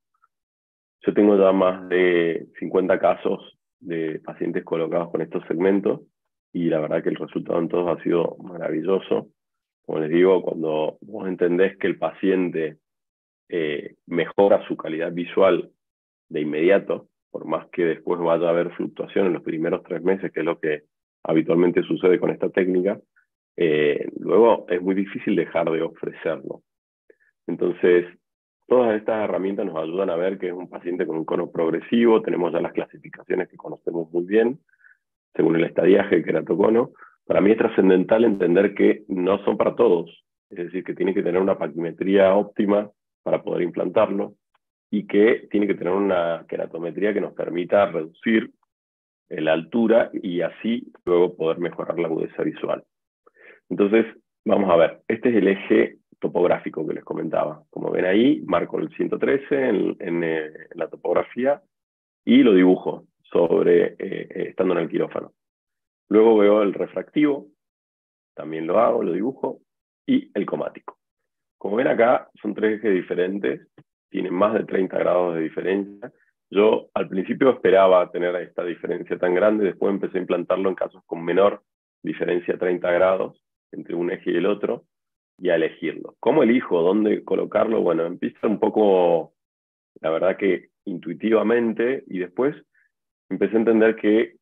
Yo tengo ya más de cincuenta casos de pacientes colocados con estos segmentos y la verdad que el resultado en todos ha sido maravilloso. Como les digo, cuando vos entendés que el paciente eh, mejora su calidad visual de inmediato, por más que después vaya a haber fluctuación en los primeros tres meses, que es lo que habitualmente sucede con esta técnica, eh, luego es muy difícil dejar de ofrecerlo. Entonces, todas estas herramientas nos ayudan a ver que es un paciente con un cono progresivo. Tenemos ya las clasificaciones que conocemos muy bien, según el estadiaje del queratocono. Para mí es trascendental entender que no son para todos, es decir, que tiene que tener una paquimetría óptima para poder implantarlo, y que tiene que tener una queratometría que nos permita reducir la altura y así luego poder mejorar la agudeza visual. Entonces, vamos a ver, este es el eje topográfico que les comentaba. Como ven ahí, marco el ciento trece en, en, en la topografía y lo dibujo sobre, eh, estando en el quirófano. Luego veo el refractivo, también lo hago, lo dibujo, y el cromático. Como ven acá, son tres ejes diferentes, tienen más de treinta grados de diferencia. Yo al principio esperaba tener esta diferencia tan grande, después empecé a implantarlo en casos con menor diferencia, treinta grados, entre un eje y el otro, y a elegirlo. ¿Cómo elijo? ¿Dónde colocarlo? Bueno, empieza un poco, la verdad que intuitivamente, y después empecé a entender que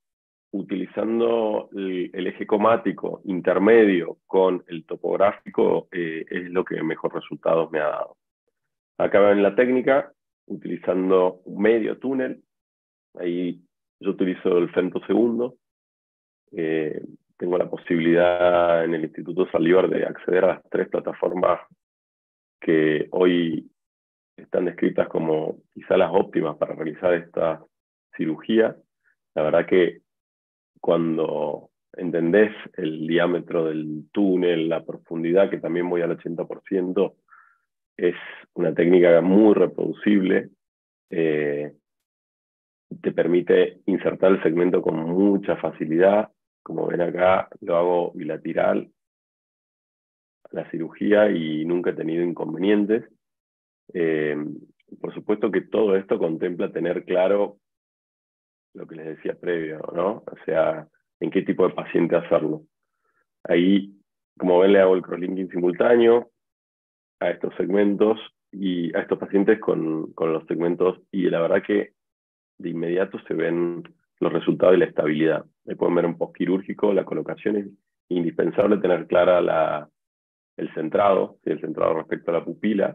utilizando el, el eje comático intermedio con el topográfico, eh, es lo que mejor resultados me ha dado. Acá ven la técnica, utilizando un medio túnel. Ahí yo utilizo el femtosegundo. Eh, tengo la posibilidad en el Instituto Saldívar de acceder a las tres plataformas que hoy están descritas como quizá las óptimas para realizar esta cirugía. La verdad que cuando entendés el diámetro del túnel, la profundidad, que también voy al ochenta por ciento, es una técnica muy reproducible. Eh, te permite insertar el segmento con mucha facilidad. Como ven acá, lo hago bilateral la cirugía y nunca he tenido inconvenientes. Eh, por supuesto que todo esto contempla tener claro lo que les decía previo, ¿no? O sea, en qué tipo de paciente hacerlo. Ahí, como ven, le hago el crosslinking simultáneo a estos segmentos y a estos pacientes con, con los segmentos, y la verdad que de inmediato se ven los resultados y la estabilidad. Ahí pueden ver un postquirúrgico, la colocación es indispensable tener clara la, el centrado, ¿sí? El centrado respecto a la pupila,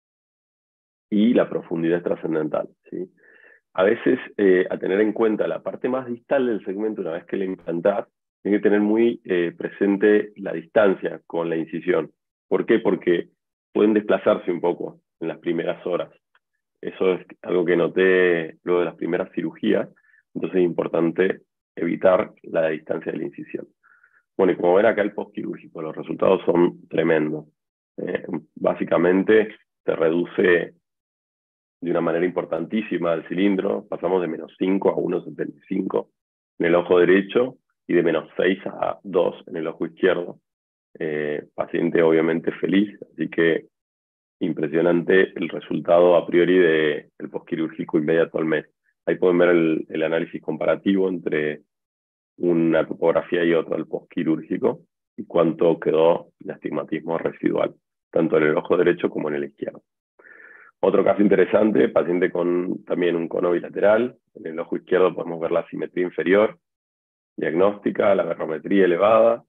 y la profundidad trascendental, ¿sí? A veces, eh, a tener en cuenta la parte más distal del segmento, una vez que le implantás, tiene que tener muy eh, presente la distancia con la incisión. ¿Por qué? Porque pueden desplazarse un poco en las primeras horas. Eso es algo que noté luego de las primeras cirugías, entonces es importante evitar la distancia de la incisión. Bueno, y como ven acá el postquirúrgico, los resultados son tremendos. Eh, básicamente se reduce de una manera importantísima el cilindro, pasamos de menos cinco a uno coma setenta y cinco en el ojo derecho y de menos seis a dos en el ojo izquierdo. Eh, paciente obviamente feliz, así que impresionante el resultado a priori del de postquirúrgico inmediato al mes. Ahí pueden ver el, el análisis comparativo entre una topografía y otra, el postquirúrgico, y cuánto quedó de astigmatismo residual, tanto en el ojo derecho como en el izquierdo. Otro caso interesante, paciente con también un cono bilateral. En el ojo izquierdo podemos ver la asimetría inferior, diagnóstica, la barometría elevada,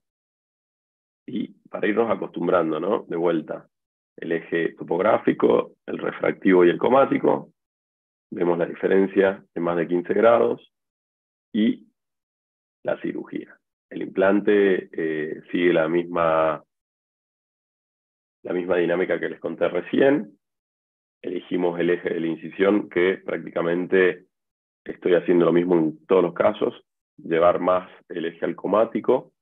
y para irnos acostumbrando, ¿no? De vuelta, el eje topográfico, el refractivo y el comático. Vemos la diferencia en más de quince grados, y la cirugía. El implante eh, sigue la misma, la misma dinámica que les conté recién. Elegimos el eje de la incisión, que prácticamente estoy haciendo lo mismo en todos los casos, llevar más el eje al comático,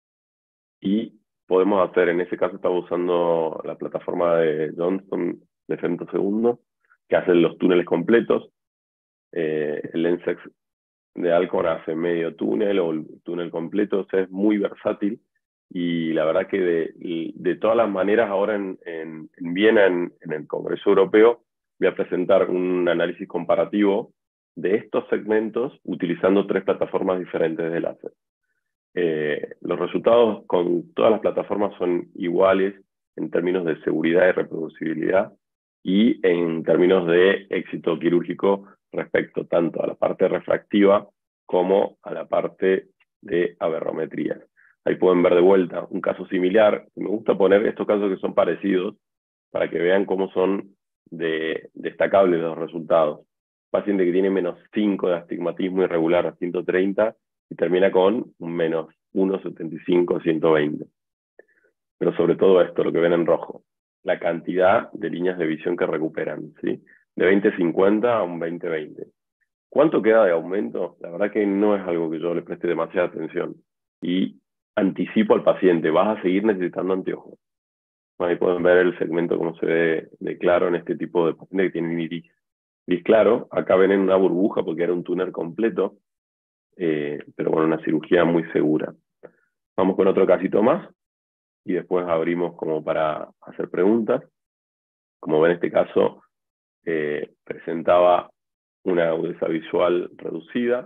y podemos hacer, en ese caso estaba usando la plataforma de Johnson de femtosegundo, que hace los túneles completos. Eh, el Lensex de Alcon hace medio túnel o el túnel completo, o sea, es muy versátil, y la verdad que de, de todas las maneras ahora en, en, en Viena, en, en el Congreso Europeo, voy a presentar un análisis comparativo de estos segmentos utilizando tres plataformas diferentes de láser. Eh, los resultados con todas las plataformas son iguales en términos de seguridad y reproducibilidad, y en términos de éxito quirúrgico respecto tanto a la parte refractiva como a la parte de aberrometría. Ahí pueden ver de vuelta un caso similar. Me gusta poner estos casos que son parecidos para que vean cómo son de destacables los resultados. Paciente que tiene menos cinco de astigmatismo irregular a ciento treinta y termina con un menos uno coma setenta y cinco a ciento veinte. Pero sobre todo esto, lo que ven en rojo, la cantidad de líneas de visión que recuperan, ¿sí? De veinte cincuenta a un veinte veinte. ¿Cuánto queda de aumento? La verdad que no es algo que yo le preste demasiada atención. Y anticipo al paciente, vas a seguir necesitando anteojos. Ahí pueden ver el segmento como se ve de claro en este tipo de pacientes que tienen iris. Iris claro, acá ven en una burbuja porque era un túnel completo, eh, pero bueno, una cirugía muy segura. Vamos con otro casito más y después abrimos como para hacer preguntas. Como ven, este caso eh, presentaba una agudeza visual reducida,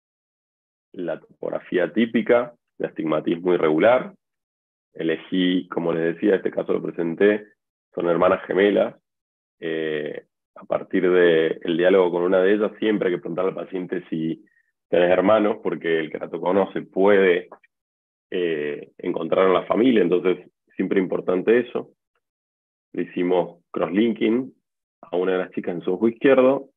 la topografía típica de astigmatismo irregular. Elegí, como les decía, este caso lo presenté, son hermanas gemelas. Eh, a partir del diálogo con una de ellas, siempre hay que preguntarle al paciente si tenés hermanos, porque el queratocono se puede eh, encontrar en la familia, entonces siempre importante eso. Le hicimos crosslinking a una de las chicas en su ojo izquierdo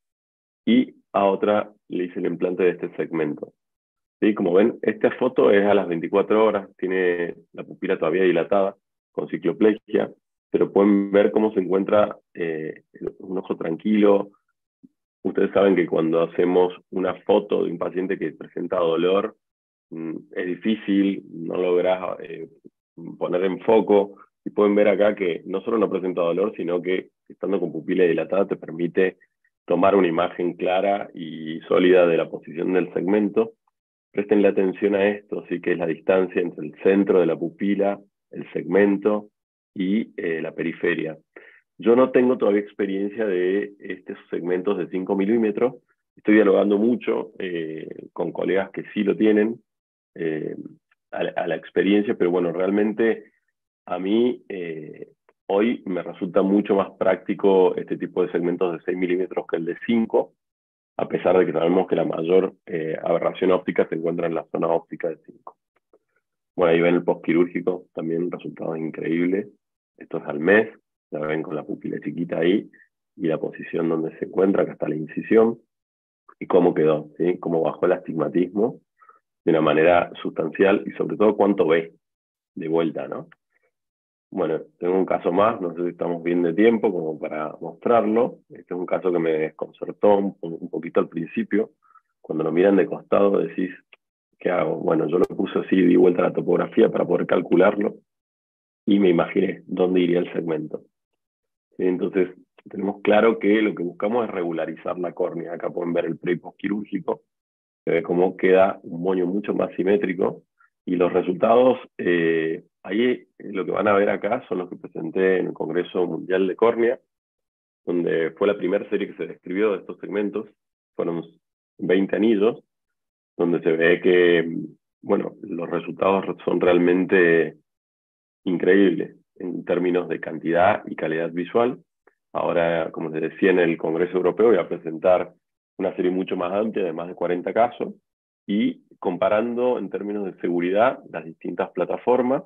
y a otra le hice el implante de este segmento. ¿Sí? Como ven, esta foto es a las veinticuatro horas, tiene la pupila todavía dilatada, con cicloplegia, pero pueden ver cómo se encuentra eh, un ojo tranquilo. Ustedes saben que cuando hacemos una foto de un paciente que presenta dolor, mmm, es difícil, no lográs eh, poner en foco, y pueden ver acá que no solo no presenta dolor, sino que estando con pupila dilatada te permite tomar una imagen clara y sólida de la posición del segmento. Prestenle atención a esto, sí, que es la distancia entre el centro de la pupila, el segmento y eh, la periferia. Yo no tengo todavía experiencia de estos segmentos de cinco milímetros. Estoy dialogando mucho eh, con colegas que sí lo tienen eh, a, la, a la experiencia, pero bueno, realmente a mí eh, hoy me resulta mucho más práctico este tipo de segmentos de seis milímetros que el de cinco, a pesar de que sabemos que la mayor eh, aberración óptica se encuentra en la zona óptica de cinco. Bueno, ahí ven el postquirúrgico, también resultados increíbles. Esto es al mes, la ven con la pupila chiquita ahí, y la posición donde se encuentra, acá está la incisión, y cómo quedó, ¿sí? Cómo bajó el astigmatismo de una manera sustancial, y sobre todo cuánto ve de vuelta, ¿no? Bueno, tengo un caso más, no sé si estamos bien de tiempo como para mostrarlo. Este es un caso que me desconcertó un, un poquito al principio. Cuando lo miran de costado decís, ¿qué hago? Bueno, yo lo puse así, di vuelta a la topografía para poder calcularlo y me imaginé dónde iría el segmento. ¿Sí? Entonces, tenemos claro que lo que buscamos es regularizar la córnea. Acá pueden ver el pre y postquirúrgico, se ve cómo queda un moño mucho más simétrico, y los resultados, eh, ahí lo que van a ver acá son los que presenté en el Congreso Mundial de Córnea, donde fue la primera serie que se describió de estos segmentos. Fueron veinte anillos, donde se ve que, bueno, los resultados son realmente increíbles en términos de cantidad y calidad visual. Ahora, como les decía, en el Congreso Europeo voy a presentar una serie mucho más amplia de más de cuarenta casos, y comparando en términos de seguridad las distintas plataformas,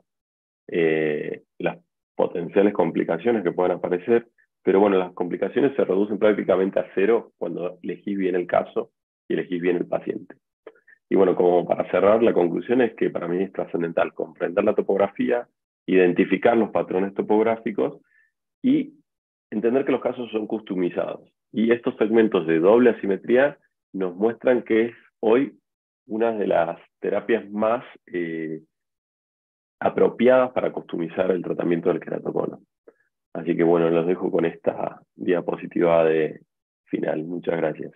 eh, las potenciales complicaciones que puedan aparecer, pero bueno, las complicaciones se reducen prácticamente a cero cuando elegís bien el caso y elegís bien el paciente. Y bueno, como para cerrar, la conclusión es que para mí es trascendental comprender la topografía, identificar los patrones topográficos y entender que los casos son customizados. Y estos segmentos de doble asimetría nos muestran que es hoy una de las terapias más eh, apropiadas para customizar el tratamiento del queratocono. Así que bueno, los dejo con esta diapositiva de final. Muchas gracias.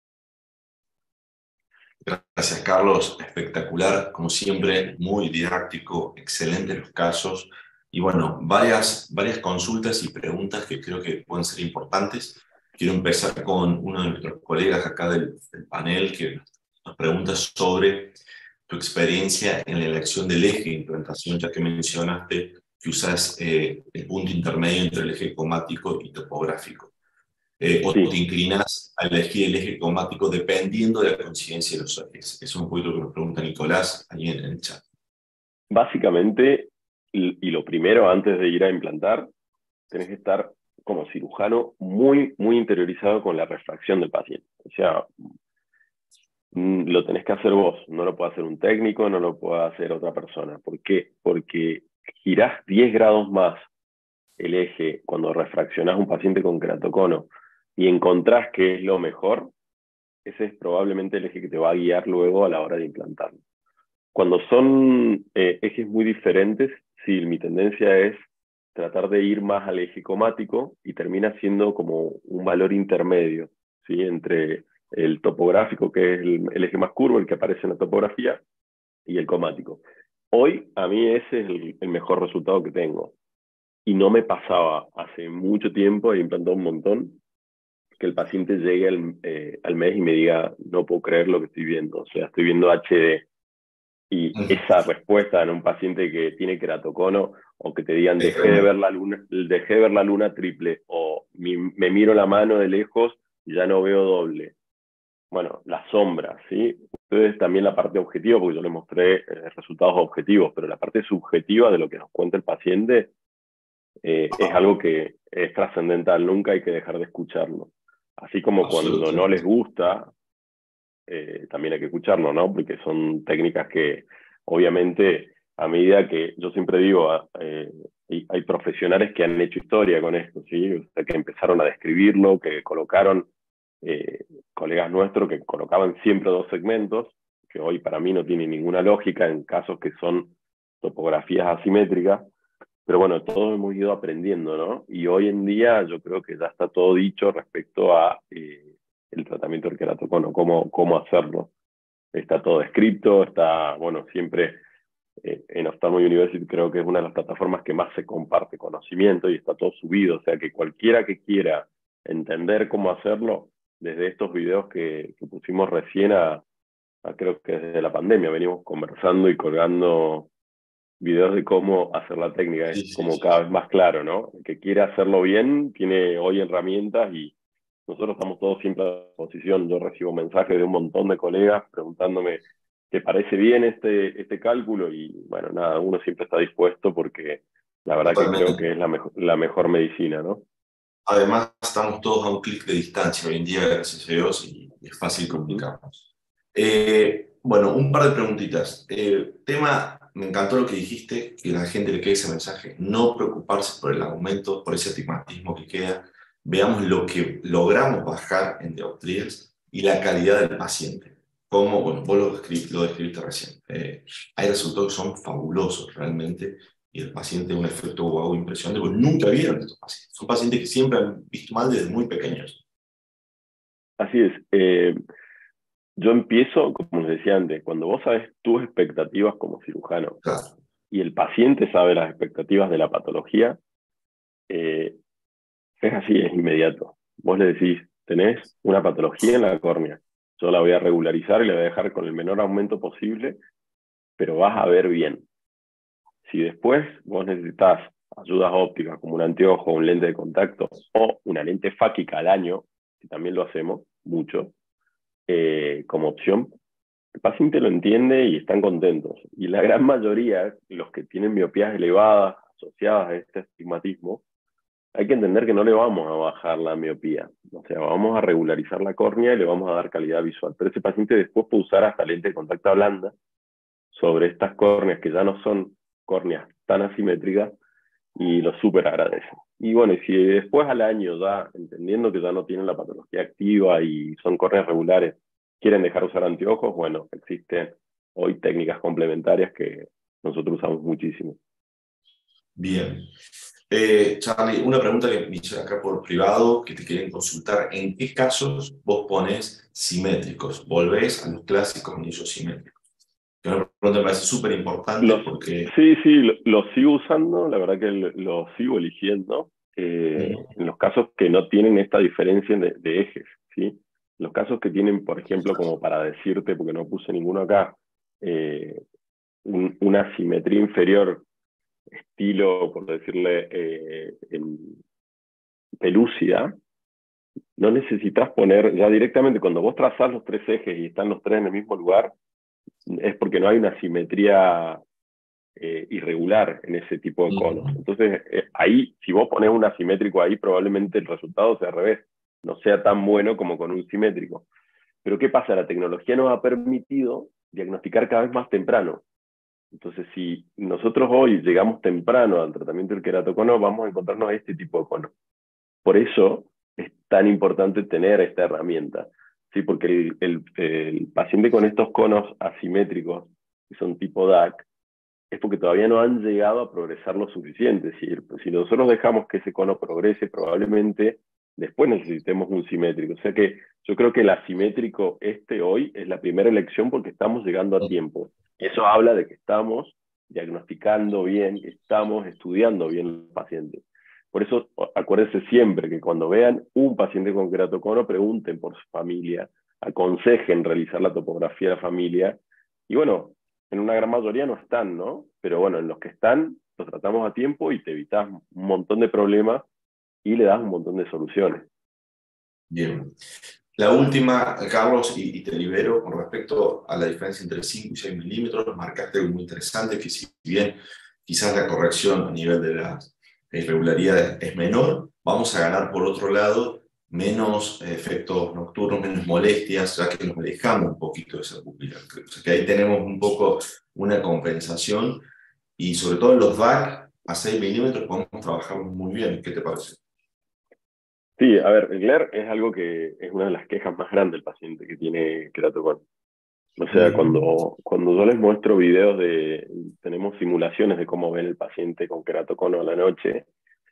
Gracias, Carlos. Espectacular, como siempre, muy didáctico, excelentes los casos. Y bueno, varias, varias consultas y preguntas que creo que pueden ser importantes. Quiero empezar con uno de nuestros colegas acá del, del panel que nos pregunta sobre tu experiencia en la elección del eje de implantación, ya que mencionaste que usas eh, el punto intermedio entre el eje comático y topográfico. Eh, o Sí. te inclinas a elegir el eje comático dependiendo de la coincidencia de los ejes. Eso es un poquito lo que nos pregunta Nicolás ahí en el chat. Básicamente, y lo primero antes de ir a implantar, tenés que estar como cirujano muy, muy interiorizado con la refracción del paciente. O sea, lo tenés que hacer vos, no lo puede hacer un técnico, no lo puede hacer otra persona. ¿Por qué? Porque girás diez grados más el eje cuando refraccionás un paciente con queratocono y encontrás que es lo mejor, ese es probablemente el eje que te va a guiar luego a la hora de implantarlo. Cuando son eh, ejes muy diferentes, sí, mi tendencia es tratar de ir más al eje comático y termina siendo como un valor intermedio, ¿sí? Entre el topográfico, que es el, el eje más curvo, el que aparece en la topografía, y el comático. Hoy, a mí ese es el, el mejor resultado que tengo. Y no me pasaba hace mucho tiempo, he implantado un montón, que el paciente llegue al, eh, al mes y me diga, no puedo creer lo que estoy viendo, o sea, estoy viendo H D. Y esa respuesta en un paciente que tiene queratocono, o que te digan, dejé de ver la luna, dejé de ver la luna triple, o mi, me miro la mano de lejos y ya no veo doble. bueno, la sombra, ¿sí? Ustedes también la parte objetiva, porque yo les mostré eh, resultados objetivos, pero la parte subjetiva de lo que nos cuenta el paciente eh, es algo que es trascendental, nunca hay que dejar de escucharlo. Así como cuando no les gusta, eh, también hay que escucharlo, ¿no? Porque son técnicas que, obviamente, a medida que, yo siempre digo, eh, hay, hay profesionales que han hecho historia con esto, ¿sí? O sea, que empezaron a describirlo, que colocaron, eh, colegas nuestros que colocaban siempre dos segmentos, que hoy para mí no tiene ninguna lógica en casos que son topografías asimétricas, pero bueno, todos hemos ido aprendiendo, ¿no? Y hoy en día yo creo que ya está todo dicho respecto a eh, el tratamiento del queratocono, cómo, cómo hacerlo. Está todo escrito, está, bueno, siempre eh, en Ophthalmo University creo que es una de las plataformas que más se comparte conocimiento y está todo subido, o sea que cualquiera que quiera entender cómo hacerlo, desde estos videos que, que pusimos recién a, a, creo que desde la pandemia, venimos conversando y colgando videos de cómo hacer la técnica, es Sí, sí, como sí, cada sí. vez más claro, ¿no? El que quiere hacerlo bien tiene hoy herramientas y nosotros estamos todos siempre a disposición. Yo recibo mensajes de un montón de colegas preguntándome, ¿te parece bien este, este cálculo? Y bueno, nada, uno siempre está dispuesto porque la verdad que creo Totalmente. que es la, mejor la mejor medicina, ¿no? Además, estamos todos a un clic de distancia hoy en día, gracias a Dios, y es fácil Uh -huh. comunicarnos. Eh, bueno, un par de preguntitas. Eh, tema, me encantó lo que dijiste, que a la gente le quede ese mensaje, no preocuparse por el aumento, por ese astigmatismo que queda. Veamos lo que logramos bajar en dioptrías y la calidad del paciente. Como, bueno, vos lo, descri lo describiste recién. Eh, hay resultados que son fabulosos realmente y el paciente tiene un efecto wow impresionante, porque nunca vieron estos pacientes. Son pacientes que siempre han visto mal desde muy pequeños. Así es. Eh, yo empiezo, como les decía antes, cuando vos sabes tus expectativas como cirujano Claro. y el paciente sabe las expectativas de la patología, eh, es así, es inmediato. Vos le decís, tenés una patología en la córnea, yo la voy a regularizar y la voy a dejar con el menor aumento posible, pero vas a ver bien. Si después vos necesitas ayudas ópticas como un anteojo, un lente de contacto o una lente fáquica al año, que también lo hacemos mucho, eh, como opción, el paciente lo entiende y están contentos. Y la gran mayoría, los que tienen miopías elevadas asociadas a este astigmatismo, hay que entender que no le vamos a bajar la miopía. O sea, vamos a regularizar la córnea y le vamos a dar calidad visual. Pero ese paciente después puede usar hasta lente de contacto blanda sobre estas córneas que ya no son córneas tan asimétricas y lo súper agradece. Y bueno, y si después al año ya, entendiendo que ya no tienen la patología activa y son córneas regulares, quieren dejar usar anteojos, bueno, existen hoy técnicas complementarias que nosotros usamos muchísimo. Bien. Eh, Charlie, una pregunta que me hicieron acá por privado, que te quieren consultar. ¿En qué casos vos pones simétricos? ¿Volvés a los clásicos anillos simétricos? Que una pregunta que me parece súper importante Los, porque... sí, sí, lo, lo sigo usando, la verdad que lo, lo sigo eligiendo, eh, Uh-huh. en los casos que no tienen esta diferencia de, de ejes, ¿sí? Los casos que tienen, por ejemplo, como para decirte, porque no puse ninguno acá, eh, un, una simetría inferior, estilo, por decirle, eh, en pelúcida, no necesitas poner, ya directamente cuando vos trazás los tres ejes y están los tres en el mismo lugar, es porque no hay una simetría eh, irregular en ese tipo de conos. Uh-huh. Entonces, eh, ahí, si vos pones un asimétrico ahí, probablemente el resultado sea al revés, no sea tan bueno como con un simétrico. Pero ¿qué pasa? La tecnología nos ha permitido diagnosticar cada vez más temprano. Entonces, si nosotros hoy llegamos temprano al tratamiento del queratocono, vamos a encontrarnos a este tipo de conos. Por eso es tan importante tener esta herramienta, ¿sí? Porque el, el, el paciente con estos conos asimétricos, que son tipo D A C, es porque todavía no han llegado a progresar lo suficiente. Si, si nosotros dejamos que ese cono progrese, probablemente después necesitemos un simétrico. O sea que yo creo que el asimétrico este hoy es la primera elección porque estamos llegando a tiempo. Eso habla de que estamos diagnosticando bien, estamos estudiando bien el paciente. Por eso acuérdense siempre que cuando vean un paciente con queratocono, pregunten por su familia, aconsejen realizar la topografía de la familia. Y bueno, en una gran mayoría no están, ¿no? Pero bueno, en los que están, los tratamos a tiempo y te evitas un montón de problemas y le das un montón de soluciones. Bien. La última, Carlos, y, y te libero, con respecto a la diferencia entre cinco y seis milímetros, marcaste algo muy interesante, que si bien quizás la corrección a nivel de las irregularidades es menor, vamos a ganar por otro lado menos efectos nocturnos, menos molestias, ya que nos alejamos un poquito de esa pupila. O sea que ahí tenemos un poco una compensación, y sobre todo en los D A C a seis milímetros podemos trabajar muy bien. ¿Qué te parece? Sí, a ver, el glare es algo que es una de las quejas más grandes del paciente que tiene queratocono. O sea, mm. cuando, cuando yo les muestro videos de, tenemos simulaciones de cómo ven el paciente con queratocono a la noche,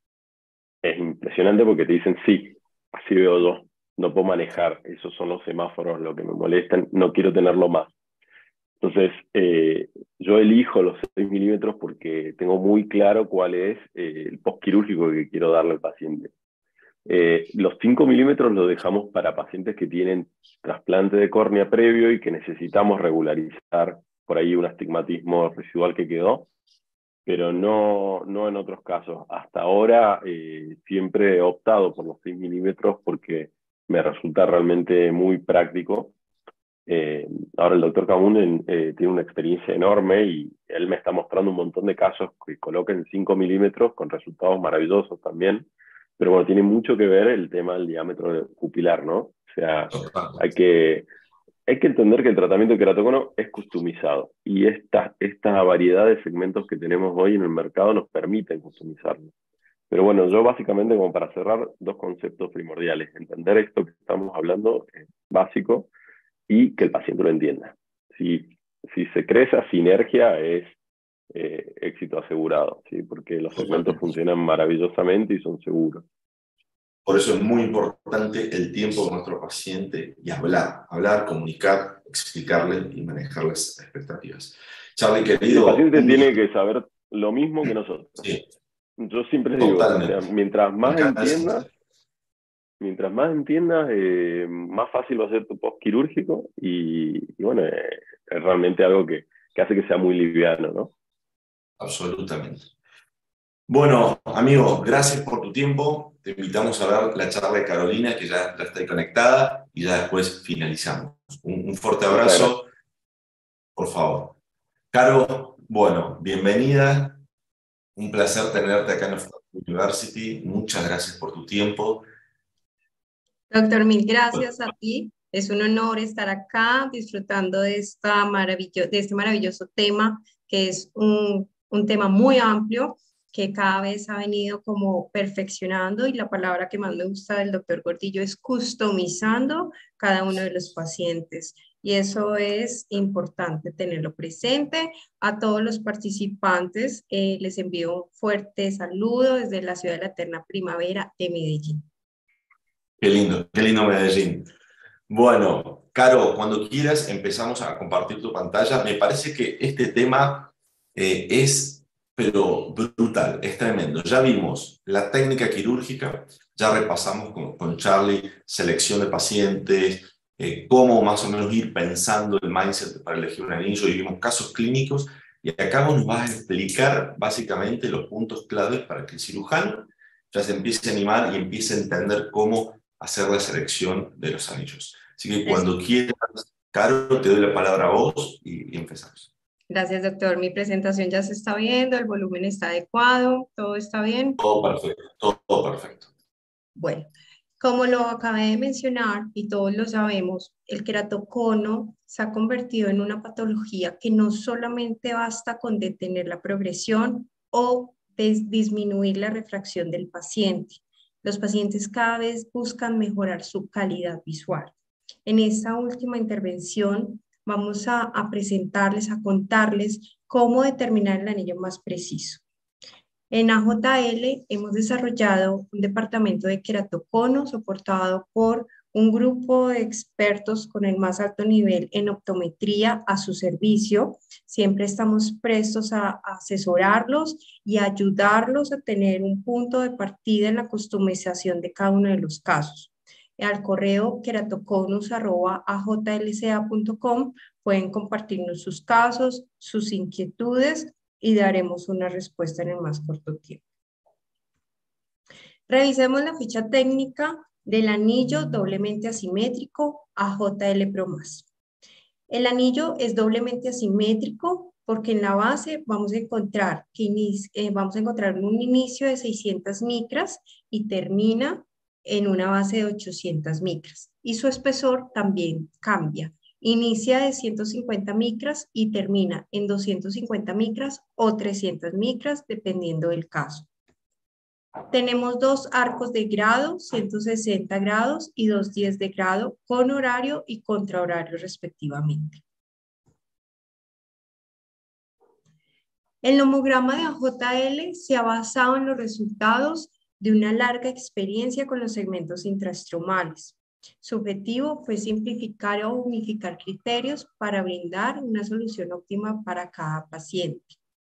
es impresionante porque te dicen, sí, así veo yo, no puedo manejar, esos son los semáforos lo que me molestan, no quiero tenerlo más. Entonces, eh, yo elijo los seis milímetros porque tengo muy claro cuál es eh, el postquirúrgico que quiero darle al paciente. Eh, los cinco milímetros los dejamos para pacientes que tienen trasplante de córnea previo y que necesitamos regularizar por ahí un astigmatismo residual que quedó, pero no, no en otros casos. Hasta ahora eh, siempre he optado por los seis milímetros porque me resulta realmente muy práctico. Eh, ahora el doctor Camunden eh, tiene una experiencia enorme y él me está mostrando un montón de casos que colocan cinco milímetros con resultados maravillosos también. Pero bueno, tiene mucho que ver el tema del diámetro pupilar, ¿no? O sea, hay que, hay que entender que el tratamiento de queratocono es customizado y esta, esta variedad de segmentos que tenemos hoy en el mercado nos permiten customizarlo. Pero bueno, yo básicamente, como para cerrar, dos conceptos primordiales. Entender esto que estamos hablando es básico y que el paciente lo entienda. Si, si se crea esa sinergia es Eh, éxito asegurado, ¿sí? Porque los segmentos funcionan maravillosamente y son seguros. Por eso es muy importante el tiempo con nuestro paciente y hablar, hablar, comunicar, explicarle y manejar las expectativas. Charlie, querido... El paciente tiene que saber lo mismo que nosotros. Sí. Yo siempre digo, o sea, mientras más entiendas, mientras más entiendas, eh, más fácil va a ser tu postquirúrgico y, y bueno, eh, es realmente algo que, que hace que sea muy liviano, ¿no? Absolutamente. Bueno, amigo, gracias por tu tiempo. Te invitamos a ver la charla de Carolina, que ya, ya está ahí conectada, y ya después finalizamos. Un, un fuerte abrazo. Por favor. Caro, bueno, bienvenida. Un placer tenerte acá en la University. Muchas gracias por tu tiempo. Doctor, mil gracias a ti. Es un honor estar acá disfrutando de, esta maravillo de este maravilloso tema, que es un, un tema muy amplio, que cada vez ha venido como perfeccionando, y la palabra que más me gusta del doctor Gordillo es customizando cada uno de los pacientes. Y eso es importante tenerlo presente. A todos los participantes eh, les envío un fuerte saludo desde la ciudad de la eterna primavera de Medellín. Qué lindo, qué lindo Medellín. Bueno, Caro, cuando quieras empezamos a compartir tu pantalla. Me parece que este tema eh, es, pero brutal, es tremendo. Ya vimos la técnica quirúrgica, ya repasamos con, con Charlie selección de pacientes, eh, cómo más o menos ir pensando el mindset para elegir un anillo, y vimos casos clínicos, y acá nos vas a explicar básicamente los puntos claves para que el cirujano ya se empiece a animar y empiece a entender cómo hacer la selección de los anillos. Así que cuando Eso. quieras, Caro, te doy la palabra a vos y, y empezamos. Gracias, doctor. Mi presentación ya se está viendo, el volumen está adecuado, ¿todo está bien? Todo perfecto, todo, todo perfecto. Bueno, como lo acabé de mencionar y todos lo sabemos, el queratocono se ha convertido en una patología que no solamente basta con detener la progresión o disminuir la refracción del paciente. Los pacientes cada vez buscan mejorar su calidad visual. En esta última intervención vamos a, a presentarles, a contarles cómo determinar el anillo más preciso. En A J L hemos desarrollado un departamento de queratocono soportado por un grupo de expertos con el más alto nivel en optometría a su servicio. Siempre estamos prestos a, a asesorarlos y a ayudarlos a tener un punto de partida en la customización de cada uno de los casos. Al correo queratoconus arroba a j l c a punto com pueden compartirnos sus casos, sus inquietudes, y daremos una respuesta en el más corto tiempo. Revisemos la ficha técnica del anillo doblemente asimétrico A J L Pro más. El anillo es doblemente asimétrico porque en la base vamos a encontrar, que eh, vamos a encontrar un inicio de seiscientas micras y termina en una base de ochocientas micras. Y su espesor también cambia. Inicia de ciento cincuenta micras y termina en doscientas cincuenta micras o trescientas micras, dependiendo del caso. Tenemos dos arcos de grado, ciento sesenta grados y doscientos diez de grado, con horario y contrahorario respectivamente. El nomograma de A J L se ha basado en los resultados de una larga experiencia con los segmentos intraestromales. Su objetivo fue simplificar o unificar criterios para brindar una solución óptima para cada paciente.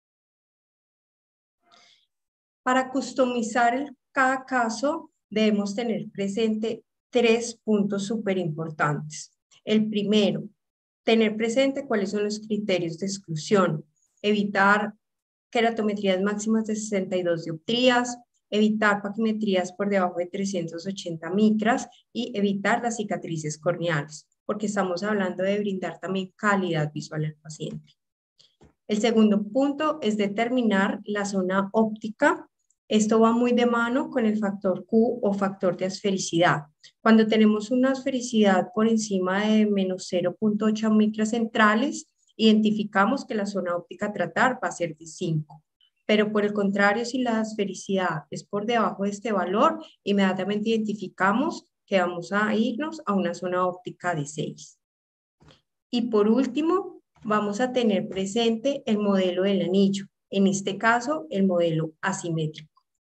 Para customizar el, cada caso, debemos tener presente tres puntos súper importantes. El primero, tener presente cuáles son los criterios de exclusión. Evitar queratometrías máximas de sesenta y dos dioptrías, evitar paquimetrías por debajo de trescientas ochenta micras y evitar las cicatrices corneales, porque estamos hablando de brindar también calidad visual al paciente. El segundo punto es determinar la zona óptica. Esto va muy de mano con el factor Q o factor de asfericidad. Cuando tenemos una asfericidad por encima de menos cero punto ocho micras centrales, identificamos que la zona óptica a tratar va a ser de cinco. Pero por el contrario, si la asfericidad es por debajo de este valor, inmediatamente identificamos que vamos a irnos a una zona óptica de seis. Y por último, vamos a tener presente el modelo del anillo. En este caso, el modelo asimétrico.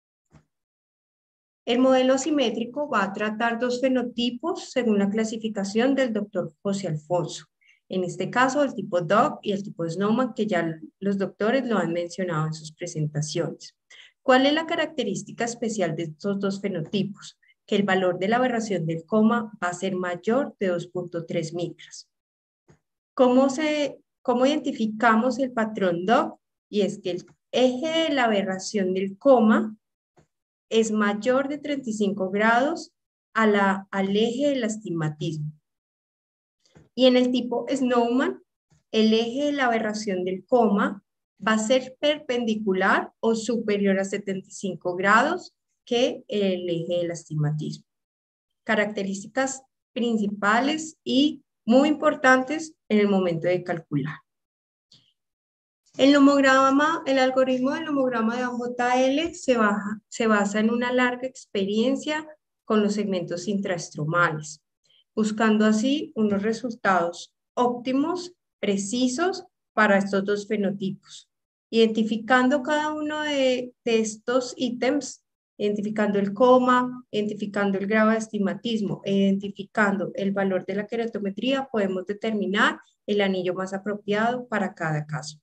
El modelo asimétrico va a tratar dos fenotipos según la clasificación del doctor José Alfonso. En este caso, el tipo D O C y el tipo Snowman, que ya los doctores lo han mencionado en sus presentaciones. ¿Cuál es la característica especial de estos dos fenotipos? Que el valor de la aberración del coma va a ser mayor de dos punto tres micras. ¿Cómo, se, ¿Cómo identificamos el patrón D O C? Y es que el eje de la aberración del coma es mayor de treinta y cinco grados a la, al eje del astigmatismo. Y en el tipo Snowman, el eje de la aberración del coma va a ser perpendicular o superior a setenta y cinco grados que el eje del astigmatismo. Características principales y muy importantes en el momento de calcular. El nomograma, el algoritmo del nomograma de A J L se, baja, se basa en una larga experiencia con los segmentos intraestromales, buscando así unos resultados óptimos, precisos para estos dos fenotipos, identificando cada uno de, de estos ítems, identificando el coma, identificando el grado de astigmatismo e identificando el valor de la queratometría, podemos determinar el anillo más apropiado para cada caso.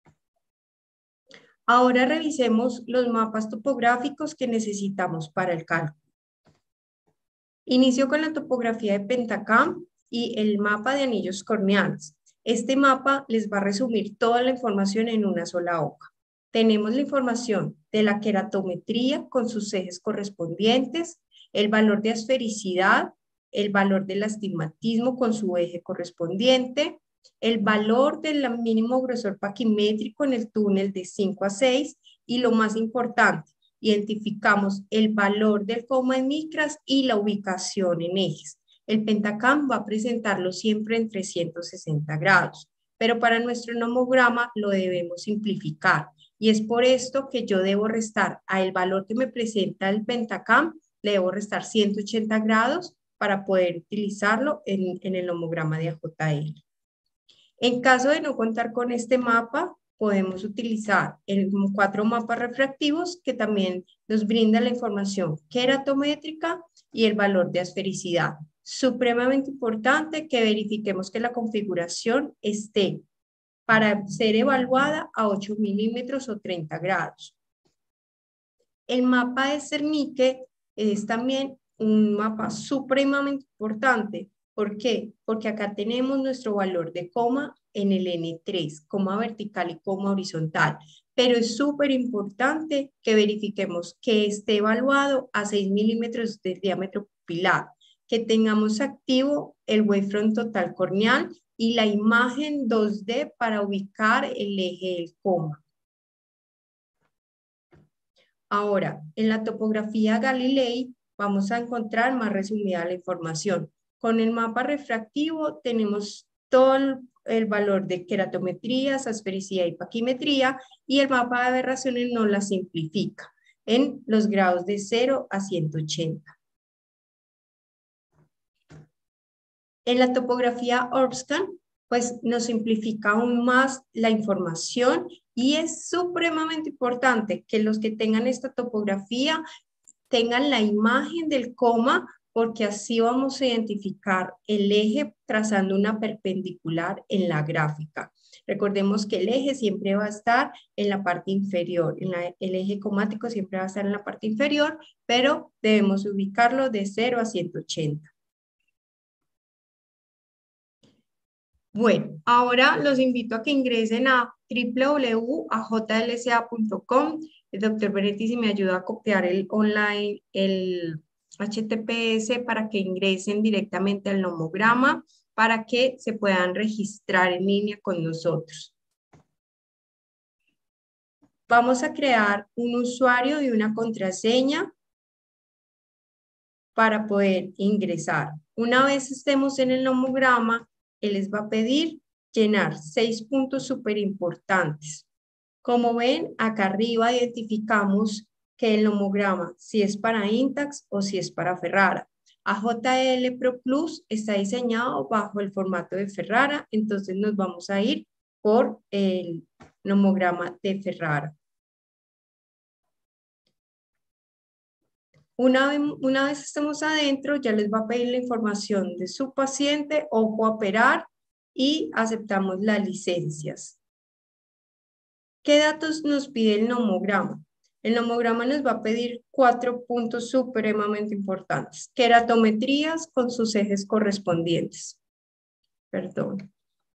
Ahora revisemos los mapas topográficos que necesitamos para el cálculo. Inicio con la topografía de Pentacam y el mapa de anillos corneales. Este mapa les va a resumir toda la información en una sola hoja. Tenemos la información de la queratometría con sus ejes correspondientes, el valor de asfericidad, el valor del astigmatismo con su eje correspondiente, el valor del mínimo grosor paquimétrico en el túnel de cinco a seis y lo más importante, identificamos el valor del coma en micras y la ubicación en ejes. El Pentacam va a presentarlo siempre en trescientos sesenta grados, pero para nuestro nomograma lo debemos simplificar y es por esto que yo debo restar al valor que me presenta el Pentacam, le debo restar ciento ochenta grados para poder utilizarlo en, en el nomograma de A J L. En caso de no contar con este mapa, podemos utilizar el, cuatro mapas refractivos que también nos brindan la información queratométrica y el valor de asfericidad. Supremamente importante que verifiquemos que la configuración esté para ser evaluada a ocho milímetros o treinta grados. El mapa de Cernique es también un mapa supremamente importante. ¿Por qué? Porque acá tenemos nuestro valor de coma en el N tres, coma vertical y coma horizontal. Pero es súper importante que verifiquemos que esté evaluado a seis milímetros del diámetro pupilar, que tengamos activo el wavefront total corneal y la imagen dos D para ubicar el eje del coma. Ahora, en la topografía Galilei vamos a encontrar más resumida la información. Con el mapa refractivo tenemos todo el, el valor de queratometrías, asfericidad y paquimetría, y el mapa de aberraciones nos la simplifica en los grados de cero a ciento ochenta. En la topografía Orbscan, pues nos simplifica aún más la información y es supremamente importante que los que tengan esta topografía tengan la imagen del coma, porque así vamos a identificar el eje trazando una perpendicular en la gráfica. Recordemos que el eje siempre va a estar en la parte inferior, en la, el eje comático siempre va a estar en la parte inferior, pero debemos ubicarlo de cero a ciento ochenta. Bueno, ahora los invito a que ingresen a w w w punto a j l c a punto com. El doctor Benetti si me ayuda a copiar el online, el H T T P S para que ingresen directamente al nomograma, para que se puedan registrar en línea con nosotros. Vamos a crear un usuario y una contraseña para poder ingresar. Una vez estemos en el nomograma, él les va a pedir llenar seis puntos súper importantes. Como ven, acá arriba identificamos que el nomograma, si es para Intacs o si es para Ferrara. A J L Pro Plus está diseñado bajo el formato de Ferrara, entonces nos vamos a ir por el nomograma de Ferrara. Una vez, una vez estemos adentro, ya les va a pedir la información de su paciente, ojo a operar, y aceptamos las licencias. ¿Qué datos nos pide el nomograma? El nomograma nos va a pedir cuatro puntos supremamente importantes. Queratometrías con sus ejes correspondientes. Perdón.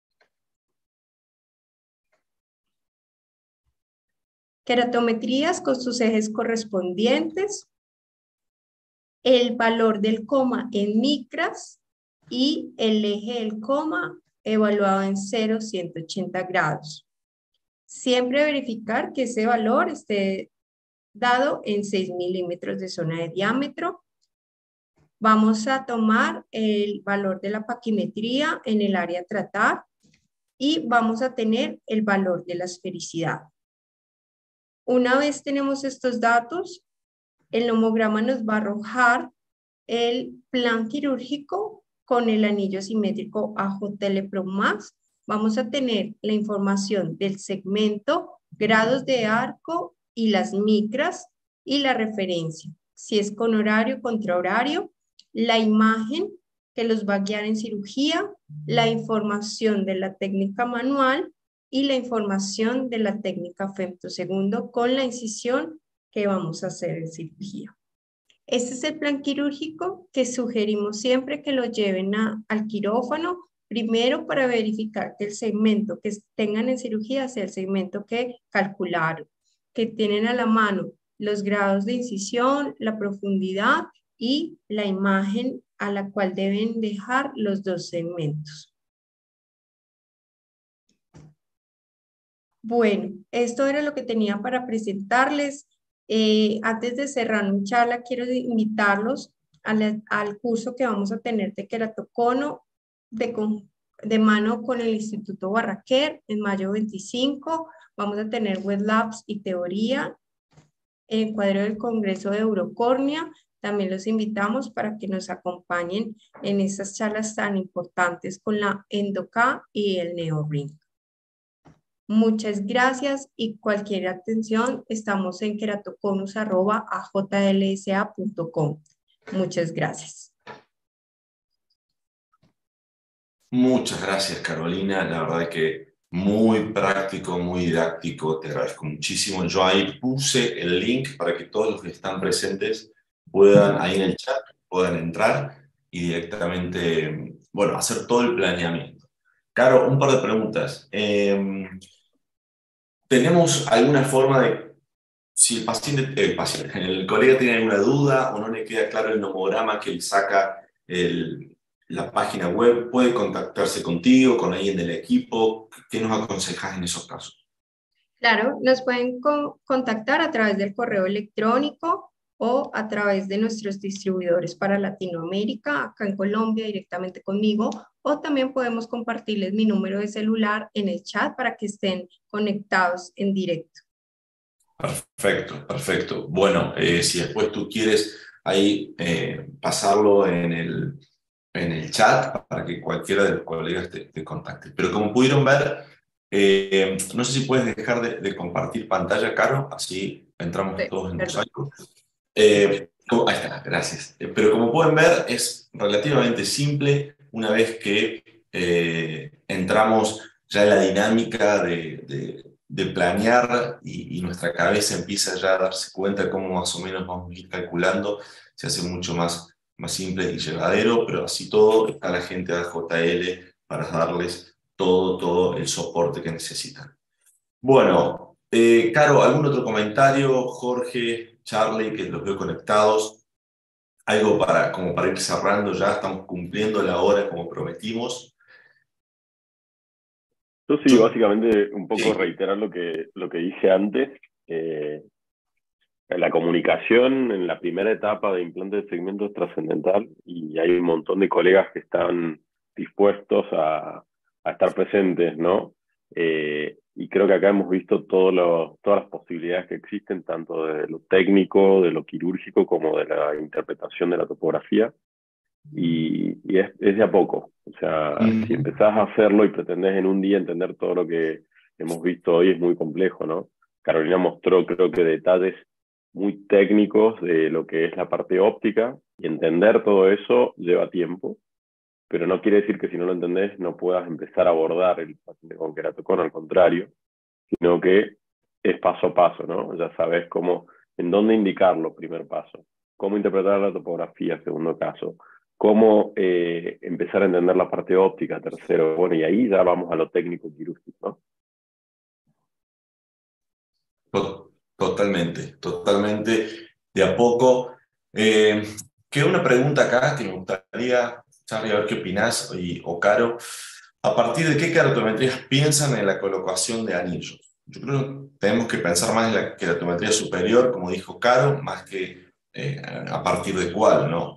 Queratometrías con sus ejes correspondientes. El valor del coma en micras y el eje del coma evaluado en cero a ciento ochenta grados. Siempre verificar que ese valor esté dado en seis milímetros de zona de diámetro. Vamos a tomar el valor de la paquimetría en el área a tratar y vamos a tener el valor de la esfericidad. Una vez tenemos estos datos, el nomograma nos va a arrojar el plan quirúrgico con el anillo simétrico A J L Pro Max. Vamos a tener la información del segmento, grados de arco y las micras y la referencia. Si es con horario, contra horario, la imagen que los va a guiar en cirugía, la información de la técnica manual y la información de la técnica femtosegundo con la incisión que vamos a hacer en cirugía. Este es el plan quirúrgico que sugerimos siempre que lo lleven a, al quirófano, primero para verificar que el segmento que tengan en cirugía sea el segmento que calcularon, que tienen a la mano los grados de incisión, la profundidad y la imagen a la cual deben dejar los dos segmentos. Bueno, esto era lo que tenía para presentarles. Eh, antes de cerrar mi charla, quiero invitarlos a la, al curso que vamos a tener de queratocono de, de mano con el Instituto Barraquer en mayo veinticinco. Vamos a tener web labs y teoría en el cuadro del Congreso de Eurocórnea. También los invitamos para que nos acompañen en estas charlas tan importantes con la EndoK y el NeoRing. Muchas gracias y cualquier atención estamos en queratoconus arroba a j l s a punto com. Muchas gracias. Muchas gracias, Carolina. La verdad es que muy práctico, muy didáctico. Te agradezco muchísimo. Yo ahí puse el link para que todos los que están presentes puedan, ahí en el chat, puedan entrar y directamente, bueno, hacer todo el planeamiento. Caro, un par de preguntas. Eh, ¿Tenemos alguna forma de si el paciente, el paciente, el colega tiene alguna duda o no le queda claro el nomograma que le saca el, la página web, puede contactarse contigo, con alguien del equipo. ¿Qué nos aconsejas en esos casos? Claro, nos pueden co- contactar a través del correo electrónico o a través de nuestros distribuidores para Latinoamérica, acá en Colombia directamente conmigo, o también podemos compartirles mi número de celular en el chat para que estén conectados en directo. Perfecto, perfecto. Bueno, eh, si después tú quieres ahí eh, pasarlo en el, en el chat para que cualquiera de los colegas te, te contacte. Pero como pudieron ver, eh, no sé si puedes dejar de, de compartir pantalla, Caro, así entramos Sí, todos en perdón. mosaico. Eh, como- ahí está, gracias. Eh, pero como pueden ver, es relativamente simple una vez que eh, entramos ya en la dinámica de, de- de planear y, y nuestra cabeza empieza ya a darse cuenta de cómo más o menos vamos a ir calculando, se hace mucho más, más simple y llevadero, pero así todo está la gente de J L para darles todo, todo el soporte que necesitan. Bueno, eh, Caro, ¿algún otro comentario? Jorge, Charlie, que los veo conectados. Algo para, como para ir cerrando ya, estamos cumpliendo la hora como prometimos. Yo sí, básicamente un poco Sí. reiterar lo que, lo que dije antes. Eh, la comunicación en la primera etapa de implante de segmento es trascendental y hay un montón de colegas que están dispuestos a, a estar presentes, ¿no? Eh, y creo que acá hemos visto todo lo, todas las posibilidades que existen, tanto de lo técnico, de lo quirúrgico, como de la interpretación de la topografía. Y, y es, es de a poco. O sea, Mm. si empezás a hacerlo y pretendés en un día entender todo lo que hemos visto hoy, es muy complejo, ¿no? Carolina mostró, creo que, detalles muy técnicos de lo que es la parte óptica, y entender todo eso lleva tiempo, pero no quiere decir que si no lo entendés no puedas empezar a abordar el paciente con queratocono, al contrario, sino que es paso a paso, ¿no? Ya sabes cómo, en dónde indicarlo, primer paso, cómo interpretar la topografía, segundo caso, cómo eh, empezar a entender la parte óptica, tercero, bueno, y ahí ya vamos a lo técnico quirúrgico, ¿no? To- Totalmente, totalmente. De a poco. Eh, queda una pregunta acá que me gustaría, Charlie, a ver qué opinás, y, o Caro. ¿A partir de qué keratometrías piensan en la colocación de anillos? Yo creo que tenemos que pensar más en la keratometría superior, como dijo Caro, más que eh, a partir de cuál, ¿no?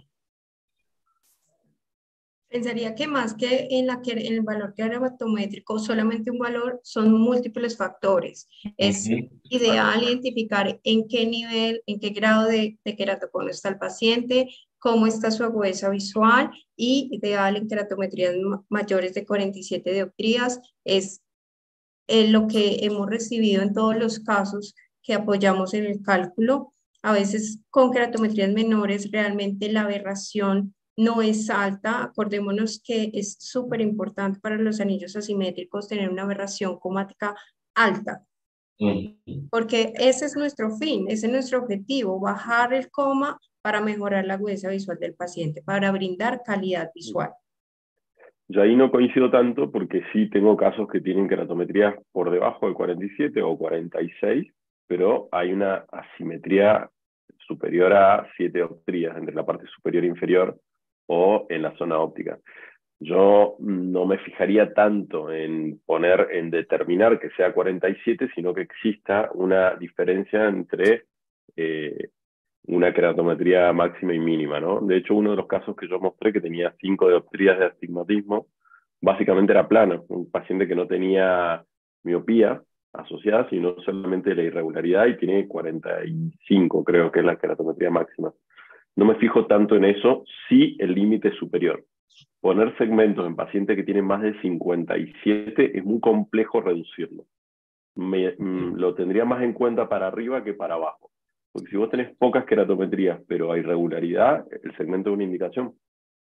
Pensaría que más que en, la, que- en el valor keratométrico, solamente un valor, son múltiples factores. Es Ujú. ideal identificar en qué nivel, en qué grado de, de queratocono está el paciente, cómo está su agudeza visual, y ideal en keratometrías ma- mayores de cuarenta y siete dioptrías. Es eh, lo que hemos recibido en todos los casos que apoyamos en el cálculo. A veces con keratometrías menores realmente la aberración no es alta. Acordémonos que es súper importante para los anillos asimétricos tener una aberración comática alta, Ujú. porque ese es nuestro fin, ese es nuestro objetivo, bajar el coma para mejorar la agudeza visual del paciente, para brindar calidad visual. Yo ahí no coincido tanto porque sí tengo casos que tienen keratometrías por debajo de cuarenta y siete o cuarenta y seis, pero hay una asimetría superior a siete dioptrías entre la parte superior e inferior o en la zona óptica. Yo no me fijaría tanto en poner, en determinar que sea cuarenta y siete, sino que exista una diferencia entre eh, una keratometría máxima y mínima, ¿no? De hecho, uno de los casos que yo mostré, que tenía cinco dioptrías de astigmatismo, básicamente era plano, un paciente que no tenía miopía asociada, sino solamente la irregularidad, y tiene cuarenta y cinco, creo que es la keratometría máxima. No me fijo tanto en eso, sí el límite es superior. Poner segmentos en pacientes que tienen más de cincuenta y siete es muy complejo reducirlo. Me, mm, lo tendría más en cuenta para arriba que para abajo. Porque si vos tenés pocas keratometrías, pero hay irregularidad, el segmento es una indicación.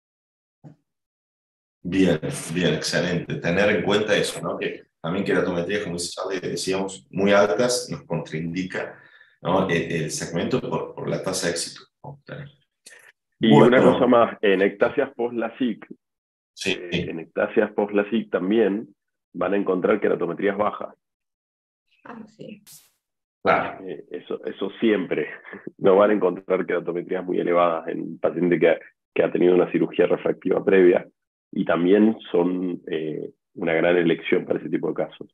Bien, bien, excelente. Tener en cuenta eso, ¿no? Que también keratometrías, como dice Charlie, decíamos, muy altas nos contraindica, ¿no? el, el segmento por, por la tasa de éxito. Y una cosa Bueno, más, en ectasias post-LASIK, sí. eh, en ectasias post-LASIK también van a encontrar keratometrías bajas. Ah, sí. Claro. Eh, eso, eso siempre. No van a encontrar keratometrías muy elevadas en un paciente que, que ha tenido una cirugía refractiva previa, y también son eh, una gran elección para ese tipo de casos.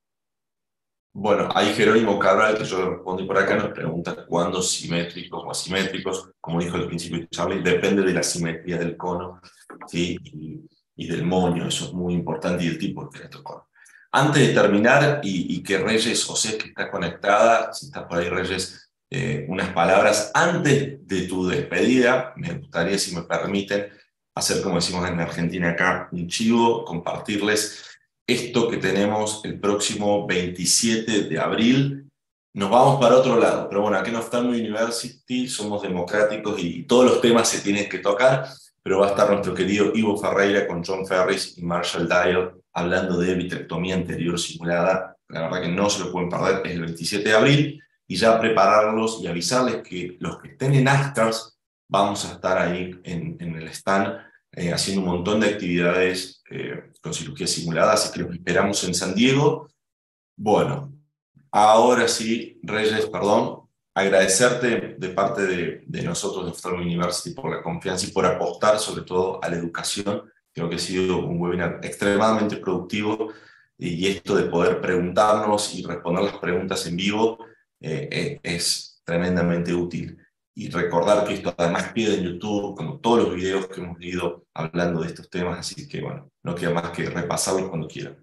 Bueno, ahí Jerónimo Cabral, que yo le respondí por acá, nos pregunta cuándo simétricos o asimétricos. Como dijo al principio Charlie, depende de la simetría del cono, ¿sí? y, y del moño, eso es muy importante, y del tipo de queratocono. Antes de terminar, y, y que Reyes, o sea que está conectada, si está por ahí Reyes, eh, unas palabras antes de tu despedida, me gustaría, si me permiten, hacer como decimos en Argentina acá, un chivo, compartirles esto que tenemos el próximo veintisiete de abril. Nos vamos para otro lado, pero bueno, aquí en Ophthalmic University somos democráticos y todos los temas se tienen que tocar, pero va a estar nuestro querido Ivo Ferreira con John Ferris y Marshall Dial hablando de vitrectomía anterior simulada. La verdad que no se lo pueden perder, es el veintisiete de abril, y ya prepararlos y avisarles que los que estén en ASCRS vamos a estar ahí en, en el stand eh, haciendo un montón de actividades eh, con cirugía simulada, así que los esperamos en San Diego. Bueno, ahora sí, Reyes, perdón, agradecerte de parte de, de nosotros de Ophthalmic University por la confianza y por apostar sobre todo a la educación. Creo que ha sido un webinar extremadamente productivo, y esto de poder preguntarnos y responder las preguntas en vivo eh, es tremendamente útil. Y recordar que esto además queda en YouTube, como todos los videos que hemos ido hablando de estos temas, así que bueno, no queda más que repasarlos cuando quieran.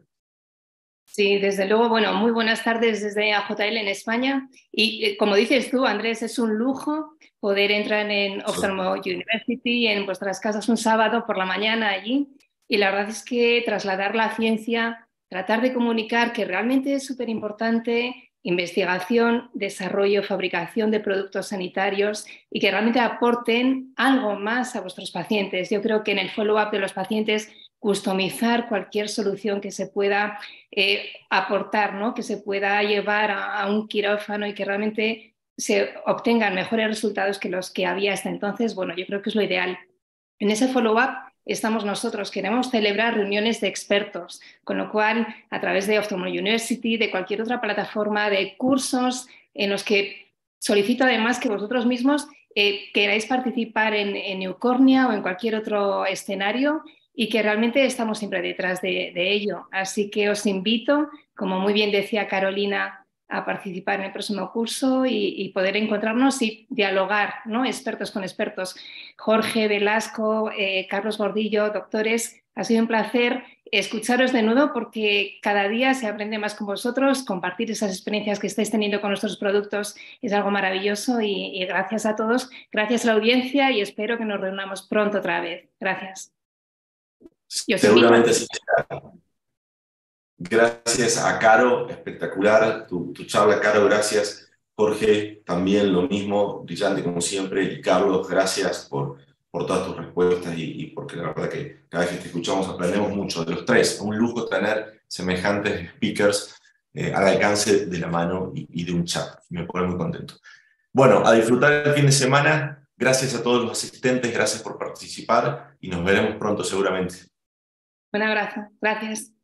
Sí, desde luego, bueno, muy buenas tardes desde A J L en España. Y eh, como dices tú, Andrés, es un lujo poder entrar en Ophthalmic University, en vuestras casas un sábado por la mañana allí. Y la verdad es que trasladar la ciencia, tratar de comunicar que realmente es súper importante investigación, desarrollo, fabricación de productos sanitarios y que realmente aporten algo más a vuestros pacientes. Yo creo que en el follow-up de los pacientes, customizar cualquier solución que se pueda eh, aportar, ¿no? Que se pueda llevar a, a un quirófano y que realmente se obtengan mejores resultados que los que había hasta entonces. Bueno, yo creo que es lo ideal. En ese follow-up estamos nosotros, queremos celebrar reuniones de expertos, con lo cual a través de Ophthalmic University, de cualquier otra plataforma de cursos en los que solicito además que vosotros mismos eh, queráis participar en, en Eucornia o en cualquier otro escenario, y que realmente estamos siempre detrás de, de ello. Así que os invito, como muy bien decía Carolina, a participar en el próximo curso y, y poder encontrarnos y dialogar, ¿no? Expertos con expertos. Jorge Velasco, eh, Carlos Gordillo, doctores, ha sido un placer escucharos de nuevo, porque cada día se aprende más con vosotros. Compartir esas experiencias que estáis teniendo con nuestros productos es algo maravilloso, y, y gracias a todos, gracias a la audiencia, y espero que nos reunamos pronto otra vez. Gracias. Seguramente sí. Gracias a Caro, espectacular tu, tu charla, Caro, gracias. Jorge, también lo mismo, brillante como siempre. Y Carlos, gracias por, por todas tus respuestas, y, y porque la verdad que cada vez que te escuchamos aprendemos mucho de los tres. Un lujo tener semejantes speakers eh, al alcance de la mano y, y de un chat. Me pone muy contento. Bueno, a disfrutar el fin de semana. Gracias a todos los asistentes, gracias por participar y nos veremos pronto seguramente. Un abrazo, gracias.